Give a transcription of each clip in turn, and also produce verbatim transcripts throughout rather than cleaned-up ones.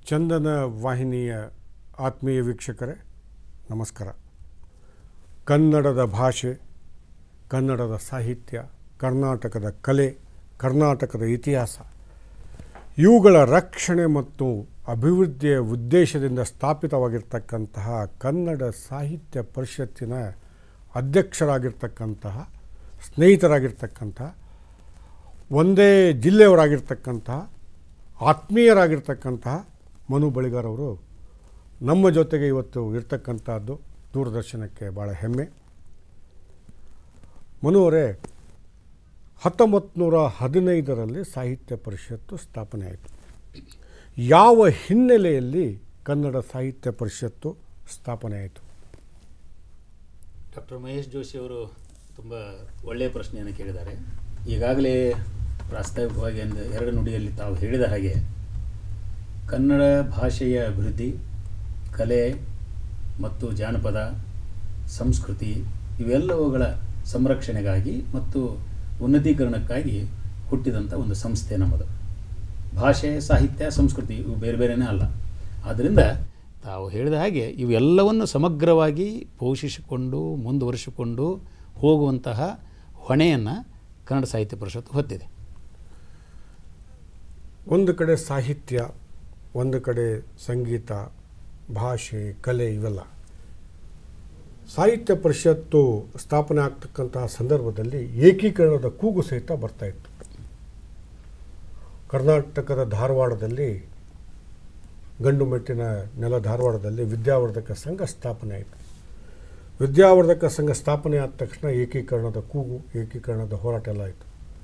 ಚಂದನ ವಾಹಿನಿಯ ಆತ್ಮೀಯ ವೀಕ್ಷಕರೇ ನಮಸ್ಕಾರ. ಕನ್ನಡದ ಭಾಷೆ, ಕನ್ನಡದ ಸಾಹಿತ್ಯ, ಕರ್ನಾಟಕದ ಕಲೆ, ಕರ್ನಾಟಕದ ಇತಿಹಾಸ ಇವುಗಳ ರಕ್ಷಣೆ ಮತ್ತು ಅಭಿವೃದ್ಧಿಯ ಉದ್ದೇಶದಿಂದ ಸ್ಥಾಪಿತವಾಗಿರ್ತಕ್ಕಂತಹ ಕನ್ನಡ ಸಾಹಿತ್ಯ ಪರಿಷತ್ತಿನ ಅಧ್ಯಕ್ಷರಾಗಿರ್ತಕ್ಕಂತಹ, ಸ್ನೇಹಿತರಾಗಿರ್ತಕ್ಕಂತಹ, ಒಂದೇ ಜಿಲ್ಲೆಯವರಾಗಿರ್ತಕ್ಕಂತಹ, ಆತ್ಮೀಯರಾಗಿರ್ತಕ್ಕಂತಹ ಮನು ಬಳಿಗಾರ್ ಅವರು ನಮ್ಮ ಜೊತೆಗೆ ಇವತ್ತು ಇರ್ತಕ್ಕಂಥದ್ದು ದೂರದರ್ಶನಕ್ಕೆ ಭಾಳ ಹೆಮ್ಮೆ. ಮನು ಅವರೇ, ಹತ್ತೊಂಬತ್ತು ನೂರ ಹದಿನೈದರಲ್ಲಿ ಸಾಹಿತ್ಯ ಪರಿಷತ್ತು ಸ್ಥಾಪನೆ ಆಯಿತು. ಯಾವ ಹಿನ್ನೆಲೆಯಲ್ಲಿ ಕನ್ನಡ ಸಾಹಿತ್ಯ ಪರಿಷತ್ತು ಸ್ಥಾಪನೆ ಆಯಿತು? ಡಾಕ್ಟರ್ ಮಹೇಶ್ ಜೋಶಿ ಅವರು ತುಂಬ ಒಳ್ಳೆಯ ಪ್ರಶ್ನೆಯನ್ನು ಕೇಳಿದ್ದಾರೆ. ಈಗಾಗಲೇ ಪ್ರಾಸ್ತಾವಿಕವಾಗಿ ಒಂದು ಎರಡು ನುಡಿಯಲ್ಲಿ ತಾವು ಹೇಳಿದ ಹಾಗೆ ಕನ್ನಡ ಭಾಷೆಯ ಅಭಿವೃದ್ಧಿ, ಕಲೆ ಮತ್ತು ಜಾನಪದ ಸಂಸ್ಕೃತಿ ಇವೆಲ್ಲವುಗಳ ಸಂರಕ್ಷಣೆಗಾಗಿ ಮತ್ತು ಉನ್ನತೀಕರಣಕ್ಕಾಗಿ ಹುಟ್ಟಿದಂಥ ಒಂದು ಸಂಸ್ಥೆ ನಮ್ಮದು. ಭಾಷೆ, ಸಾಹಿತ್ಯ, ಸಂಸ್ಕೃತಿ ಇವು ಬೇರೆ ಬೇರೆಯೇ ಅಲ್ಲ. ಆದ್ದರಿಂದ ತಾವು ಹೇಳಿದ ಹಾಗೆ ಇವೆಲ್ಲವನ್ನು ಸಮಗ್ರವಾಗಿ ಪೋಷಿಸಿಕೊಂಡು ಮುಂದುವರಿಸಿಕೊಂಡು ಹೋಗುವಂತಹ ಹೊಣೆಯನ್ನು ಕನ್ನಡ ಸಾಹಿತ್ಯ ಪರಿಷತ್ತು ಹೊತ್ತಿದೆ. ಒಂದು ಕಡೆ ಸಾಹಿತ್ಯ, ಒಂದು ಕಡೆ ಸಂಗೀತ, ಭಾಷೆ, ಕಲೆ ಇವೆಲ್ಲ. ಸಾಹಿತ್ಯ ಪರಿಷತ್ತು ಸ್ಥಾಪನೆ ಆಗ್ತಕ್ಕಂತಹ ಸಂದರ್ಭದಲ್ಲಿ ಏಕೀಕರಣದ ಕೂಗು ಸಹಿತ ಬರ್ತಾಯಿತ್ತು. ಕರ್ನಾಟಕದ ಧಾರವಾಡದಲ್ಲಿ, ಗಂಡು ಮೆಟ್ಟಿನ ನೆಲ ಧಾರವಾಡದಲ್ಲಿ ವಿದ್ಯಾವರ್ಧಕ ಸಂಘ ಸ್ಥಾಪನೆ ಆಯಿತು. ವಿದ್ಯಾವರ್ಧಕ ಸಂಘ ಸ್ಥಾಪನೆ ಆದ ತಕ್ಷಣ ಏಕೀಕರಣದ ಕೂಗು, ಏಕೀಕರಣದ ಹೋರಾಟ ಎಲ್ಲ ಆಯಿತು.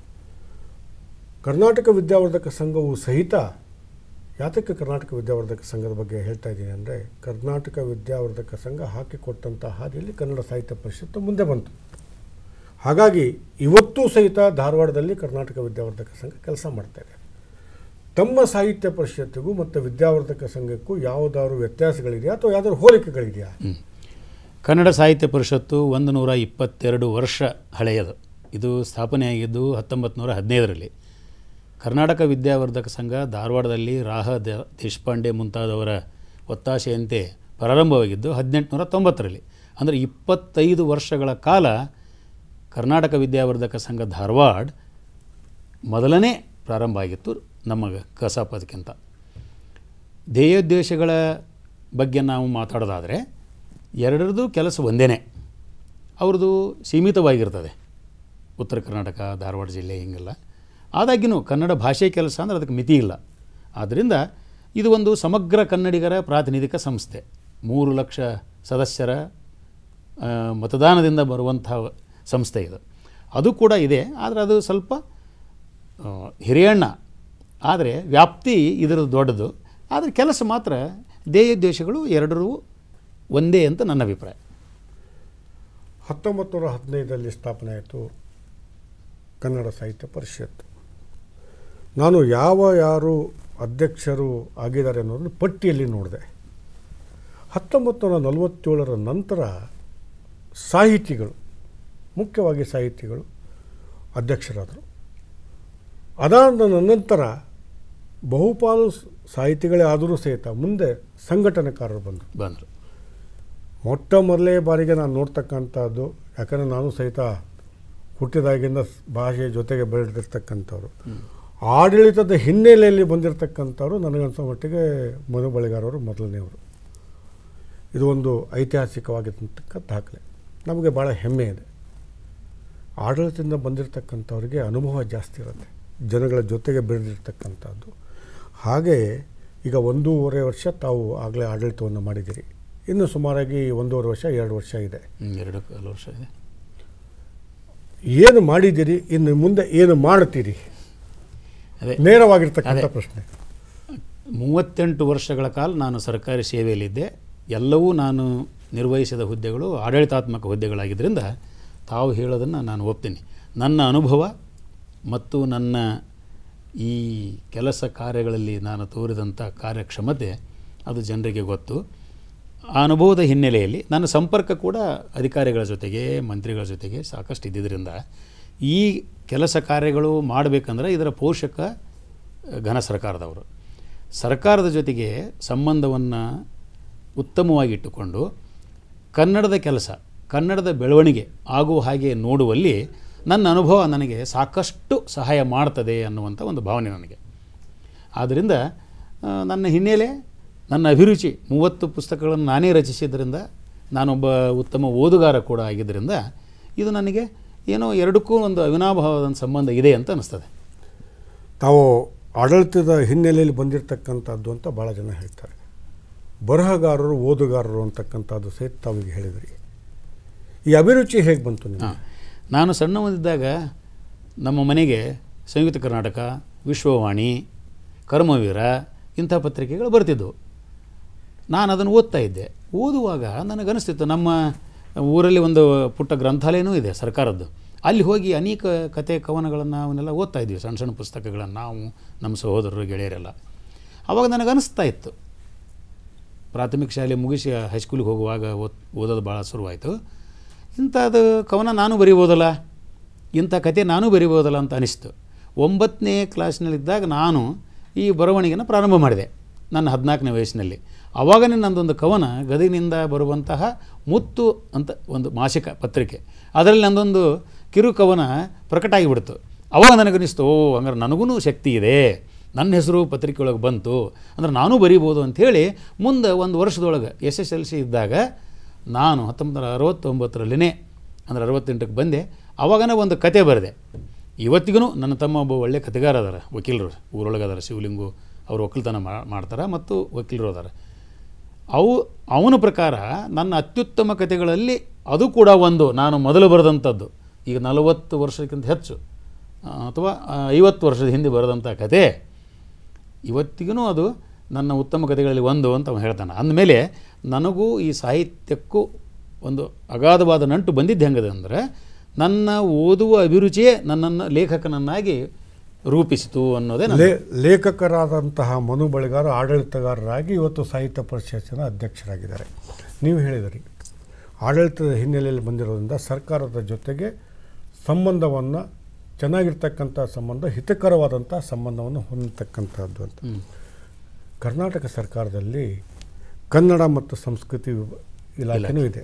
ಕರ್ನಾಟಕ ವಿದ್ಯಾವರ್ಧಕ ಸಂಘವು ಸಹಿತ, ಯಾತಕ್ಕೆ ಕರ್ನಾಟಕ ವಿದ್ಯಾವರ್ಧಕ ಸಂಘದ ಬಗ್ಗೆ ಹೇಳ್ತಾ ಇದ್ದೀನಿ ಅಂದರೆ, ಕರ್ನಾಟಕ ವಿದ್ಯಾವರ್ಧಕ ಸಂಘ ಹಾಕಿಕೊಟ್ಟಂಥ ಹಾದಿಯಲ್ಲಿ ಕನ್ನಡ ಸಾಹಿತ್ಯ ಪರಿಷತ್ತು ಮುಂದೆ ಬಂತು. ಹಾಗಾಗಿ ಇವತ್ತೂ ಸಹಿತ ಧಾರವಾಡದಲ್ಲಿ ಕರ್ನಾಟಕ ವಿದ್ಯಾವರ್ಧಕ ಸಂಘ ಕೆಲಸ ಮಾಡ್ತಾಯಿದೆ. ತಮ್ಮ ಸಾಹಿತ್ಯ ಪರಿಷತ್ತಿಗೂ ಮತ್ತು ವಿದ್ಯಾವರ್ಧಕ ಸಂಘಕ್ಕೂ ಯಾವುದಾದ್ರು ವ್ಯತ್ಯಾಸಗಳಿದೆಯಾ ಅಥವಾ ಯಾವುದಾದ್ರು ಹೋಲಿಕೆಗಳಿದೆಯಾ? ಕನ್ನಡ ಸಾಹಿತ್ಯ ಪರಿಷತ್ತು ಒಂದು ನೂರ ಇಪ್ಪತ್ತೆರಡು ವರ್ಷ ಹಳೆಯದು. ಇದು ಸ್ಥಾಪನೆಯಾಗಿದ್ದು ಹತ್ತೊಂಬತ್ತು ನೂರ ಹದಿನೈದರಲ್ಲಿ. ಕರ್ನಾಟಕ ವಿದ್ಯಾವರ್ಧಕ ಸಂಘ ಧಾರವಾಡದಲ್ಲಿ ರಾಹ ದೇಶಪಾಂಡೆ ಮುಂತಾದವರ ಒತ್ತಾಸೆಯಂತೆ ಪ್ರಾರಂಭವಾಗಿದ್ದು ಹದಿನೆಂಟುನೂರ ತೊಂಬತ್ತರಲ್ಲಿ. ಅಂದರೆ ಇಪ್ಪತ್ತೈದು ವರ್ಷಗಳ ಕಾಲ ಕರ್ನಾಟಕ ವಿದ್ಯಾವರ್ಧಕ ಸಂಘ ಧಾರವಾಡ ಮೊದಲನೇ ಪ್ರಾರಂಭ ಆಗಿತ್ತು ನಮ್ಮ ಕಸಾಪದಕ್ಕಿಂತ. ಧ್ಯೇಯೋದ್ದೇಶಗಳ ಬಗ್ಗೆ ನಾವು ಮಾತಾಡೋದಾದರೆ ಎರಡರದ್ದು ಕೆಲಸ ಒಂದೇ. ಅವ್ರದ್ದು ಸೀಮಿತವಾಗಿರ್ತದೆ, ಉತ್ತರ ಕರ್ನಾಟಕ, ಧಾರವಾಡ ಜಿಲ್ಲೆ ಹಿಂಗೆಲ್ಲ. ಆದಾಗಿಯೂ ಕನ್ನಡ ಭಾಷೆ ಕೆಲಸ ಅಂದರೆ ಅದಕ್ಕೆ ಮಿತಿ ಇಲ್ಲ. ಆದ್ದರಿಂದ ಇದು ಒಂದು ಸಮಗ್ರ ಕನ್ನಡಿಗರ ಪ್ರಾತಿನಿಧಿಕ ಸಂಸ್ಥೆ. ಮೂರು ಲಕ್ಷ ಸದಸ್ಯರ ಮತದಾನದಿಂದ ಬರುವಂಥ ಸಂಸ್ಥೆ ಇದು. ಅದು ಕೂಡ ಇದೆ, ಆದರೆ ಅದು ಸ್ವಲ್ಪ ಹಿರಿಯಣ್ಣ. ಆದರೆ ವ್ಯಾಪ್ತಿ ಇದರದ್ದು ದೊಡ್ಡದು. ಆದರೆ ಕೆಲಸ ಮಾತ್ರ ಧ್ಯೇಯೋದ್ದೇಶಗಳು ಎರಡರೂ ಒಂದೇ ಅಂತ ನನ್ನ ಅಭಿಪ್ರಾಯ. ಹತ್ತೊಂಬತ್ತು ನೂರ ಹದಿನೈದರಲ್ಲಿ ಸ್ಥಾಪನೆ ಆಯಿತು ಕನ್ನಡ ಸಾಹಿತ್ಯ ಪರಿಷತ್ತು. ನಾನು ಯಾವ ಯಾರು ಅಧ್ಯಕ್ಷರು ಆಗಿದ್ದಾರೆ ಅನ್ನೋದನ್ನು ಪಟ್ಟಿಯಲ್ಲಿ ನೋಡಿದೆ. ಹತ್ತೊಂಬತ್ತು ನೂರ ನಲವತ್ತೇಳರ ನಂತರ ಸಾಹಿತಿಗಳು, ಮುಖ್ಯವಾಗಿ ಸಾಹಿತಿಗಳು ಅಧ್ಯಕ್ಷರಾದರು. ಅದಾದ ನಂತರ ಬಹುಪಾಲು ಸಾಹಿತಿಗಳೇ ಆದರೂ ಸಹಿತ ಮುಂದೆ ಸಂಘಟನೆಕಾರರು ಬಂದರು ಬಂದರು ಮೊಟ್ಟ ಮೊದಲೇ ಬಾರಿಗೆ ನಾನು ನೋಡ್ತಕ್ಕಂಥದ್ದು. ಯಾಕಂದರೆ ನಾನು ಸಹಿತ ಹುಟ್ಟಿದಾಗಿಂದ ಭಾಷೆ ಜೊತೆಗೆ ಬೆಳೆದಿರ್ತಕ್ಕಂಥವ್ರು. ಆಡಳಿತದ ಹಿನ್ನೆಲೆಯಲ್ಲಿ ಬಂದಿರತಕ್ಕಂಥವ್ರು ನನಗನ್ಸೋ ಮಟ್ಟಿಗೆ ಮನು ಬಳಿಗಾರ್ ಅವರು ಮೊದಲನೆಯವರು. ಇದು ಒಂದು ಐತಿಹಾಸಿಕವಾಗಿರ್ತಕ್ಕ ದಾಖಲೆ. ನಮಗೆ ಭಾಳ ಹೆಮ್ಮೆ ಇದೆ. ಆಡಳಿತದಿಂದ ಬಂದಿರತಕ್ಕಂಥವ್ರಿಗೆ ಅನುಭವ ಜಾಸ್ತಿ ಇರುತ್ತೆ, ಜನಗಳ ಜೊತೆಗೆ ಬೆಳೆದಿರ್ತಕ್ಕಂಥದ್ದು. ಹಾಗೆ ಈಗ ಒಂದೂವರೆ ವರ್ಷ ತಾವು ಆಗಲೇ ಆಡಳಿತವನ್ನು ಮಾಡಿದ್ದೀರಿ. ಇನ್ನು ಸುಮಾರಾಗಿ ಒಂದೂವರೆ ವರ್ಷ, ಎರಡು ವರ್ಷ ಇದೆ. ಎರಡು ಕಾಲು ವರ್ಷ ಇದೆ. ಏನು ಮಾಡಿದ್ದೀರಿ, ಇನ್ನು ಮುಂದೆ ಏನು ಮಾಡ್ತೀರಿ? ಅದೇ ನೇರವಾಗಿರ್ತಕ್ಕಂಥ ಪ್ರಶ್ನೆ. ಮೂವತ್ತೆಂಟು ವರ್ಷಗಳ ಕಾಲ ನಾನು ಸರ್ಕಾರಿ ಸೇವೆಯಲ್ಲಿದ್ದೆ. ಎಲ್ಲವೂ ನಾನು ನಿರ್ವಹಿಸಿದ ಹುದ್ದೆಗಳು ಆಡಳಿತಾತ್ಮಕ ಹುದ್ದೆಗಳಾಗಿದ್ದರಿಂದ ತಾವು ಹೇಳೋದನ್ನು ನಾನು ಒಪ್ತೀನಿ. ನನ್ನ ಅನುಭವ ಮತ್ತು ನನ್ನ ಈ ಕೆಲಸ ಕಾರ್ಯಗಳಲ್ಲಿ ನಾನು ತೋರಿದಂಥ ಕಾರ್ಯಕ್ಷಮತೆ ಅದು ಜನರಿಗೆ ಗೊತ್ತು. ಆ ಅನುಭವದ ಹಿನ್ನೆಲೆಯಲ್ಲಿ ನನ್ನ ಸಂಪರ್ಕ ಕೂಡ ಅಧಿಕಾರಿಗಳ ಜೊತೆಗೆ, ಮಂತ್ರಿಗಳ ಜೊತೆಗೆ ಸಾಕಷ್ಟು ಇದ್ದಿದ್ದರಿಂದ ಈ ಕೆಲಸ ಕಾರ್ಯಗಳು ಮಾಡಬೇಕಂದ್ರೆ ಇದರ ಪೋಷಕ ಘನ ಸರ್ಕಾರದವರು. ಸರ್ಕಾರದ ಜೊತೆಗೆ ಸಂಬಂಧವನ್ನು ಉತ್ತಮವಾಗಿಟ್ಟುಕೊಂಡು ಕನ್ನಡದ ಕೆಲಸ, ಕನ್ನಡದ ಬೆಳವಣಿಗೆ ಆಗುವ ಹಾಗೆ ನೋಡುವಲ್ಲಿ ನನ್ನ ಅನುಭವ ನನಗೆ ಸಾಕಷ್ಟು ಸಹಾಯ ಮಾಡ್ತದೆ ಅನ್ನುವಂಥ ಒಂದು ಭಾವನೆ ನನಗೆ. ಆದ್ದರಿಂದ ನನ್ನ ಹಿನ್ನೆಲೆ, ನನ್ನ ಅಭಿರುಚಿ, ಮೂವತ್ತು ಪುಸ್ತಕಗಳನ್ನು ನಾನೇ ರಚಿಸಿದ್ದರಿಂದ, ನಾನೊಬ್ಬ ಉತ್ತಮ ಓದುಗಾರ ಕೂಡ ಆಗಿದ್ದರಿಂದ ಇದು ನನಗೆ ಏನೋ ಎರಡಕ್ಕೂ ಒಂದು ಅವಿನಾಭಾವದ ಸಂಬಂಧ ಇದೆ ಅಂತ ಅನ್ನಿಸ್ತದೆ. ತಾವು ಆಡಳಿತದ ಹಿನ್ನೆಲೆಯಲ್ಲಿ ಬಂದಿರತಕ್ಕಂಥದ್ದು ಅಂತ ಭಾಳ ಜನ ಹೇಳ್ತಾರೆ. ಬರಹಗಾರರು, ಓದುಗಾರರು ಅಂತಕ್ಕಂಥದ್ದು ಸಹಿತ ತಾವಿಗೆ ಹೇಳಿದ್ರಿ. ಈ ಅಭಿರುಚಿ ಹೇಗೆ ಬಂತು ನಿಮಗೆ? ನಾನು ಸಣ್ಣವನಿದ್ದಾಗ ನಮ್ಮ ಮನೆಗೆ ಸಂಯುಕ್ತ ಕರ್ನಾಟಕ, ವಿಶ್ವವಾಣಿ, ಕರ್ಮವೀರ ಇಂಥ ಪತ್ರಿಕೆಗಳು ಬರ್ತಿದ್ದವು. ನಾನು ಅದನ್ನು ಓದ್ತಾ ಇದ್ದೆ. ಓದುವಾಗ ನನಗನ್ನಿಸ್ತಿತ್ತು, ನಮ್ಮ ಊರಲ್ಲಿ ಒಂದು ಪುಟ್ಟ ಗ್ರಂಥಾಲಯನೂ ಇದೆ ಸರ್ಕಾರದ್ದು. ಅಲ್ಲಿ ಹೋಗಿ ಅನೇಕ ಕತೆ ಕವನಗಳನ್ನು ಅವನ್ನೆಲ್ಲ ಓದ್ತಾ ಇದ್ವಿ, ಸಣ್ಣ ಸಣ್ಣ ಪುಸ್ತಕಗಳನ್ನು, ನಾವು ನಮ್ಮ ಸಹೋದರರು ಗೆಳೆಯರೆಲ್ಲ. ಆವಾಗ ನನಗನ್ನಿಸ್ತಾ ಇತ್ತು, ಪ್ರಾಥಮಿಕ ಶಾಲೆ ಮುಗಿಸಿ ಹೈಸ್ಕೂಲಿಗೆ ಹೋಗುವಾಗ ಓದ್ ಓದೋದು ಭಾಳ ಶುರುವಾಯಿತು. ಇಂಥದ್ದು ಕವನ ನಾನು ಬರಿಬೋದಲ್ಲ, ಇಂಥ ಕತೆ ನಾನು ಬರಿಬೋದಲ್ಲ ಅಂತ ಅನಿಸ್ತು. ಒಂಬತ್ತನೇ ಕ್ಲಾಸ್ನಲ್ಲಿದ್ದಾಗ ನಾನು ಈ ಬರವಣಿಗೆನ ಪ್ರಾರಂಭ ಮಾಡಿದೆ, ನನ್ನ ಹದಿನಾಲ್ಕನೇ ವಯಸ್ಸಿನಲ್ಲಿ. ಆವಾಗನೇ ನನ್ನದೊಂದು ಕವನ ಗದಗಿನಿಂದ ಬರುವಂತಹ ಮುತ್ತು ಅಂತ ಒಂದು ಮಾಸಿಕ ಪತ್ರಿಕೆ, ಅದರಲ್ಲಿ ನನ್ನದೊಂದು ಕಿರು ಕವನ ಪ್ರಕಟ ಆಗಿಬಿಡ್ತು. ಅವಾಗ ನನಗನ್ನಿಸ್ತು, ಓ ಹಂಗಾರೆ ನನಗೂ ಶಕ್ತಿ ಇದೆ, ನನ್ನ ಹೆಸರು ಪತ್ರಿಕೆ ಒಳಗೆ ಬಂತು, ಅಂದ್ರೆ ನಾನೂ ಬರೀಬೋದು ಅಂಥೇಳಿ ಮುಂದೆ ಒಂದು ವರ್ಷದೊಳಗೆ ಎಸ್ ಎಸ್ ಎಲ್ ಸಿ ಇದ್ದಾಗ ನಾನು ಹತ್ತೊಂಬತ್ತು ನೂರ ಅರವತ್ತೊಂಬತ್ತರಲ್ಲಿನೇ ಅಂದರೆ ಅರವತ್ತೆಂಟಕ್ಕೆ ಬಂದೆ. ಆವಾಗನೇ ಒಂದು ಕತೆ ಬರೆದೆ. ಇವತ್ತಿಗೂ ನನ್ನ ತಮ್ಮ ಒಬ್ಬ ಒಳ್ಳೆಯ ಕತೆಗಾರ ಅದಾರ, ವಕೀಲರು ಊರೊಳಗೆ ಅದಾರ, ಶಿವಲಿಂಗು ಅವರು ಒಕ್ಕಲ್ತನ ಮಾಡ್ತಾರೆ ಮತ್ತು ವಕೀಲರು ಅದಾರ. ಅವು ಅವನ ಪ್ರಕಾರ ನನ್ನ ಅತ್ಯುತ್ತಮ ಕತೆಗಳಲ್ಲಿ ಅದು ಕೂಡ ಒಂದು, ನಾನು ಮೊದಲು ಬರೆದಂಥದ್ದು, ಈಗ ನಲವತ್ತು ವರ್ಷಕ್ಕಿಂತ ಹೆಚ್ಚು ಅಥವಾ ಐವತ್ತು ವರ್ಷದ ಹಿಂದೆ ಬರೆದಂಥ ಕತೆ ಇವತ್ತಿಗೂ ಅದು ನನ್ನ ಉತ್ತಮ ಕಥೆಗಳಲ್ಲಿ ಒಂದು ಅಂತ ಅವನು ಹೇಳ್ತಾನೆ. ಅಂದಮೇಲೆ ನನಗೂ ಈ ಸಾಹಿತ್ಯಕ್ಕೂ ಒಂದು ಅಗಾಧವಾದ ನಂಟು ಬಂದಿದ್ದು ಹೆಂಗದೆ ಅಂದರೆ, ನನ್ನ ಓದುವ ಅಭಿರುಚಿಯೇ ನನ್ನನ್ನು ಲೇಖಕನನ್ನಾಗಿ ರೂಪಿಸಿತು ಅನ್ನೋದೇ. ಲೇ ಲೇಖಕರಾದಂತಹ ಮನು ಬಳಿಗಾರ ಆಡಳಿತಗಾರರಾಗಿ ಇವತ್ತು ಸಾಹಿತ್ಯ ಪರಿಷತ್ತಿನ ಅಧ್ಯಕ್ಷರಾಗಿದ್ದಾರೆ. ನೀವು ಹೇಳಿದಿರಿ, ಆಡಳಿತದ ಹಿನ್ನೆಲೆಯಲ್ಲಿ ಬಂದಿರೋದ್ರಿಂದ ಸರ್ಕಾರದ ಜೊತೆಗೆ ಸಂಬಂಧವನ್ನು, ಚೆನ್ನಾಗಿರ್ತಕ್ಕಂಥ ಸಂಬಂಧ, ಹಿತಕರವಾದಂಥ ಸಂಬಂಧವನ್ನು ಹೊಂದತಕ್ಕಂಥದ್ದು ಅಂತ. ಕರ್ನಾಟಕ ಸರ್ಕಾರದಲ್ಲಿ ಕನ್ನಡ ಮತ್ತು ಸಂಸ್ಕೃತಿ ಇಲಾಖೆನೂ ಇದೆ,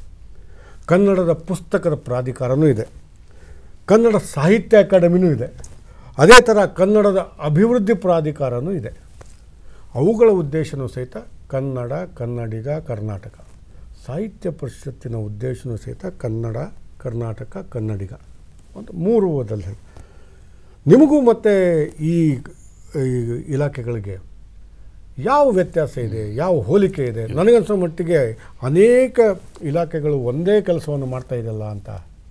ಕನ್ನಡದ ಪುಸ್ತಕದ ಪ್ರಾಧಿಕಾರನೂ ಇದೆ, ಕನ್ನಡ ಸಾಹಿತ್ಯ ಅಕಾಡೆಮಿನೂ ಇದೆ, ಅದೇ ಥರ ಕನ್ನಡದ ಅಭಿವೃದ್ಧಿ ಪ್ರಾಧಿಕಾರನೂ ಇದೆ. ಅವುಗಳ ಉದ್ದೇಶನೂ ಸಹಿತ ಕನ್ನಡ, ಕನ್ನಡಿಗ, ಕರ್ನಾಟಕ. ಸಾಹಿತ್ಯ ಪರಿಷತ್ತಿನ ಉದ್ದೇಶನೂ ಸಹಿತ ಕನ್ನಡ, ಕರ್ನಾಟಕ, ಕನ್ನಡಿಗ, ಒಂದು ಮೂರು ಓದಲ್ಲಿ. ನಿಮಗೂ ಮತ್ತು ಈ ಇಲಾಖೆಗಳಿಗೆ ಯಾವ ವ್ಯತ್ಯಾಸ ಇದೆ, ಯಾವ ಹೋಲಿಕೆ ಇದೆ? ನನಗನ್ಸೋ ಮಟ್ಟಿಗೆ ಅನೇಕ ಇಲಾಖೆಗಳು ಒಂದೇ ಕೆಲಸವನ್ನು ಮಾಡ್ತಾ ಇದೆಯಲ್ಲ ಅಂತ.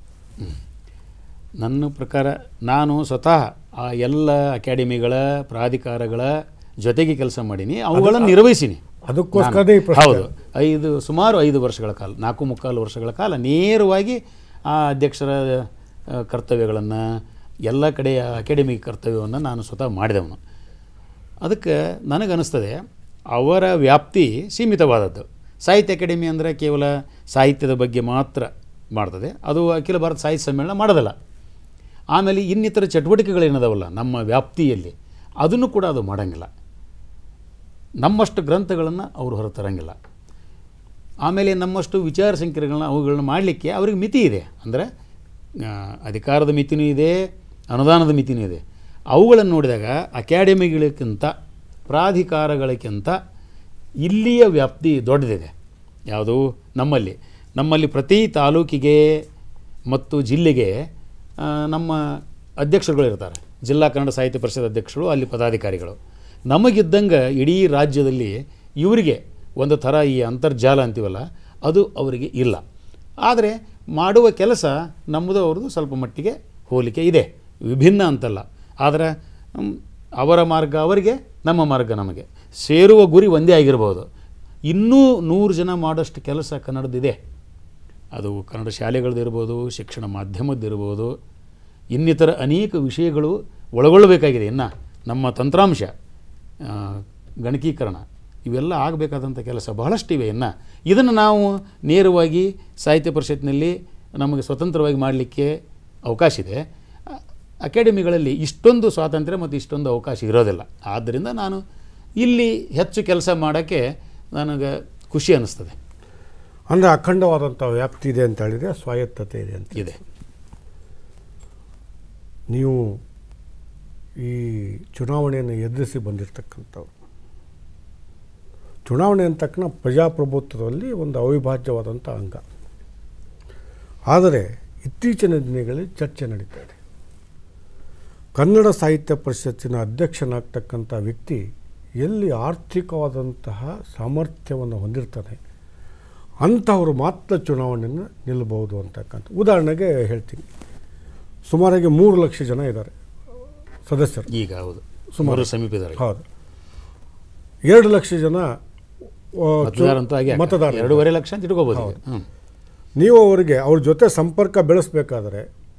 ನನ್ನ ಪ್ರಕಾರ ನಾನು ಸ್ವತಃ ಆ ಎಲ್ಲ ಅಕಾಡೆಮಿಗಳ, ಪ್ರಾಧಿಕಾರಗಳ ಜೊತೆಗೆ ಕೆಲಸ ಮಾಡೀನಿ, ಅವುಗಳನ್ನು ನಿರ್ವಹಿಸೀನಿ. ಅದಕ್ಕೋಸ್ಕರ ಹೌದು, ಐದು ಸುಮಾರು ಐದು ವರ್ಷಗಳ ಕಾಲ, ನಾಲ್ಕು ಮುಕ್ಕಾಲು ವರ್ಷಗಳ ಕಾಲ ನೇರವಾಗಿ ಆ ಅಧ್ಯಕ್ಷರ ಕರ್ತವ್ಯಗಳನ್ನು, ಎಲ್ಲ ಕಡೆಯ ಅಕಾಡೆಮಿ ಕರ್ತವ್ಯವನ್ನು ನಾನು ಸ್ವತಃ ಮಾಡಿದವನು. ಅದಕ್ಕೆ ನನಗನ್ನಿಸ್ತದೆ ಅವರ ವ್ಯಾಪ್ತಿ ಸೀಮಿತವಾದದ್ದು. ಸಾಹಿತ್ಯ ಅಕಾಡೆಮಿ ಅಂದರೆ ಕೇವಲ ಸಾಹಿತ್ಯದ ಬಗ್ಗೆ ಮಾತ್ರ ಮಾಡ್ತದೆ, ಅದು ಅಖಿಲ ಭಾರತ ಸಾಹಿತ್ಯ ಸಮ್ಮೇಳನ ಮಾಡೋದಲ್ಲ. ಆಮೇಲೆ ಇನ್ನಿತರ ಚಟುವಟಿಕೆಗಳೇನದಾವಲ್ಲ ನಮ್ಮ ವ್ಯಾಪ್ತಿಯಲ್ಲಿ, ಅದನ್ನು ಕೂಡ ಅದು ಮಾಡೋಂಗಿಲ್ಲ. ನಮ್ಮಷ್ಟು ಗ್ರಂಥಗಳನ್ನು ಅವರು ಹೊರತರಂಗಿಲ್ಲ. ಆಮೇಲೆ ನಮ್ಮಷ್ಟು ವಿಚಾರ ಸಂಕಿರಣಗಳನ್ನ ಅವುಗಳನ್ನ ಮಾಡಲಿಕ್ಕೆ ಅವ್ರಿಗೆ ಮಿತಿ ಇದೆ. ಅಂದರೆ ಅಧಿಕಾರದ ಮಿತಿನೂ ಇದೆ, ಅನುದಾನದ ಮಿತಿನೂ ಇದೆ. ಅವುಗಳನ್ನು ನೋಡಿದಾಗ ಅಕಾಡೆಮಿಗಳಿಗಿಂತ, ಪ್ರಾಧಿಕಾರಗಳಿಗಿಂತ ಇಲ್ಲಿಯ ವ್ಯಾಪ್ತಿ ದೊಡ್ಡದಿದೆ. ಯಾವುದು ನಮ್ಮಲ್ಲಿ ನಮ್ಮಲ್ಲಿ ಪ್ರತಿ ತಾಲೂಕಿಗೆ ಮತ್ತು ಜಿಲ್ಲೆಗೆ ನಮ್ಮ ಅಧ್ಯಕ್ಷರುಗಳು ಇರ್ತಾರೆ. ಜಿಲ್ಲಾ ಕನ್ನಡ ಸಾಹಿತ್ಯ ಪರಿಷತ್ ಅಧ್ಯಕ್ಷರು, ಅಲ್ಲಿ ಪದಾಧಿಕಾರಿಗಳು. ನಮಗಿದ್ದಂಗೆ ಇಡೀ ರಾಜ್ಯದಲ್ಲಿ ಇವರಿಗೆ ಒಂದು ಥರ ಈ ಅಂತರ್ಜಾಲ ಅಂತೀವಲ್ಲ, ಅದು ಅವರಿಗೆ ಇಲ್ಲ. ಆದರೆ ಮಾಡುವ ಕೆಲಸ ನಮ್ಮದು ಅವ್ರದ್ದು ಸ್ವಲ್ಪ ಮಟ್ಟಿಗೆ ಹೋಲಿಕೆ ಇದೆ, ವಿಭಿನ್ನ ಅಂತಲ್ಲ. ಆದರೆ ಅವರ ಮಾರ್ಗ ಅವರಿಗೆ, ನಮ್ಮ ಮಾರ್ಗ ನಮಗೆ, ಸೇರುವ ಗುರಿ ಒಂದೇ ಆಗಿರ್ಬೋದು. ಇನ್ನೂ ನೂರು ಜನ ಮಾಡೋಷ್ಟು ಕೆಲಸ ಕನ್ನಡದಿದೆ. ಅದು ಕನ್ನಡ ಶಾಲೆಗಳದ್ದಿರ್ಬೋದು, ಶಿಕ್ಷಣ ಮಾಧ್ಯಮದ್ದಿರ್ಬೋದು, ಇನ್ನಿತರ ಅನೇಕ ವಿಷಯಗಳು ಒಳಗೊಳ್ಳಬೇಕಾಗಿದೆ. ಇನ್ನು ನಮ್ಮ ತಂತ್ರಾಂಶ, ಗಣಕೀಕರಣ, ಇವೆಲ್ಲ ಆಗಬೇಕಾದಂಥ ಕೆಲಸ ಬಹಳಷ್ಟಿವೆ. ಇನ್ನು ಇದನ್ನು ನಾವು ನೇರವಾಗಿ ಸಾಹಿತ್ಯ ಪರಿಷತ್ನಲ್ಲಿ ನಮಗೆ ಸ್ವತಂತ್ರವಾಗಿ ಮಾಡಲಿಕ್ಕೆ ಅವಕಾಶ ಇದೆ. ಅಕಾಡೆಮಿಗಳಲ್ಲಿ ಇಷ್ಟೊಂದು ಸ್ವಾತಂತ್ರ್ಯ ಮತ್ತು ಇಷ್ಟೊಂದು ಅವಕಾಶ ಇರೋದಿಲ್ಲ. ಆದ್ದರಿಂದ ನಾನು ಇಲ್ಲಿ ಹೆಚ್ಚು ಕೆಲಸ ಮಾಡೋಕ್ಕೆ ನನಗೆ ಖುಷಿ ಅನ್ನಿಸ್ತದೆ. ಅಂದರೆ ಅಖಂಡವಾದಂಥ ವ್ಯಾಪ್ತಿ ಇದೆ ಅಂತ ಹೇಳಿದರೆ ಸ್ವಾಯತ್ತತೆ ಇದೆ ಅಂತ ಇದೆ. ನೀವು ಈ ಚುನಾವಣೆಯನ್ನು ಎದುರಿಸಿ ಬಂದಿರತಕ್ಕಂಥವ್ರು, ಚುನಾವಣೆ ಅಂತ ತಕ್ಷಣ ಪ್ರಜಾಪ್ರಭುತ್ವದಲ್ಲಿ ಒಂದು ಅವಿಭಾಜ್ಯವಾದಂಥ ಅಂಗ. ಆದರೆ ಇತ್ತೀಚಿನ ದಿನಗಳಲ್ಲಿ ಚರ್ಚೆ ನಡೀತಾ ಇದೆ. ಕನ್ನಡ ಸಾಹಿತ್ಯ ಪರಿಷತ್ತಿನ ಅಧ್ಯಕ್ಷನಾಗ್ತಕ್ಕಂಥ ವ್ಯಕ್ತಿ ಎಲ್ಲಿ ಆರ್ಥಿಕವಾದಂತಹ ಸಾಮರ್ಥ್ಯವನ್ನು ಹೊಂದಿರ್ತಾನೆ ಅಂಥವರು ಮಾತ್ರ ಚುನಾವಣೆಯನ್ನು ನಿಲ್ಲಬಹುದು ಅಂತಕ್ಕಂಥ. ಉದಾಹರಣೆಗೆ ಹೇಳ್ತೀನಿ, ಸುಮಾರಾಗಿ ಮೂರು ಲಕ್ಷ ಜನ ಇದ್ದಾರೆ ಸದಸ್ಯರು ಈಗ. ಹೌದು, ಸುಮಾರು ಸಮೀಪಿದ್ದಾರೆ. ಹೌದು, ಎರಡು ಲಕ್ಷ ಜನ ಮತದಾರ, ಎರಡೂವರೆ ಲಕ್ಷ ಅಂತ ಇಟ್ಕೋಬಹುದು. ನೀವು ಅವರಿಗೆ ಅವ್ರ ಜೊತೆ ಸಂಪರ್ಕ ಬೆಳೆಸಬೇಕಾದ್ರೆ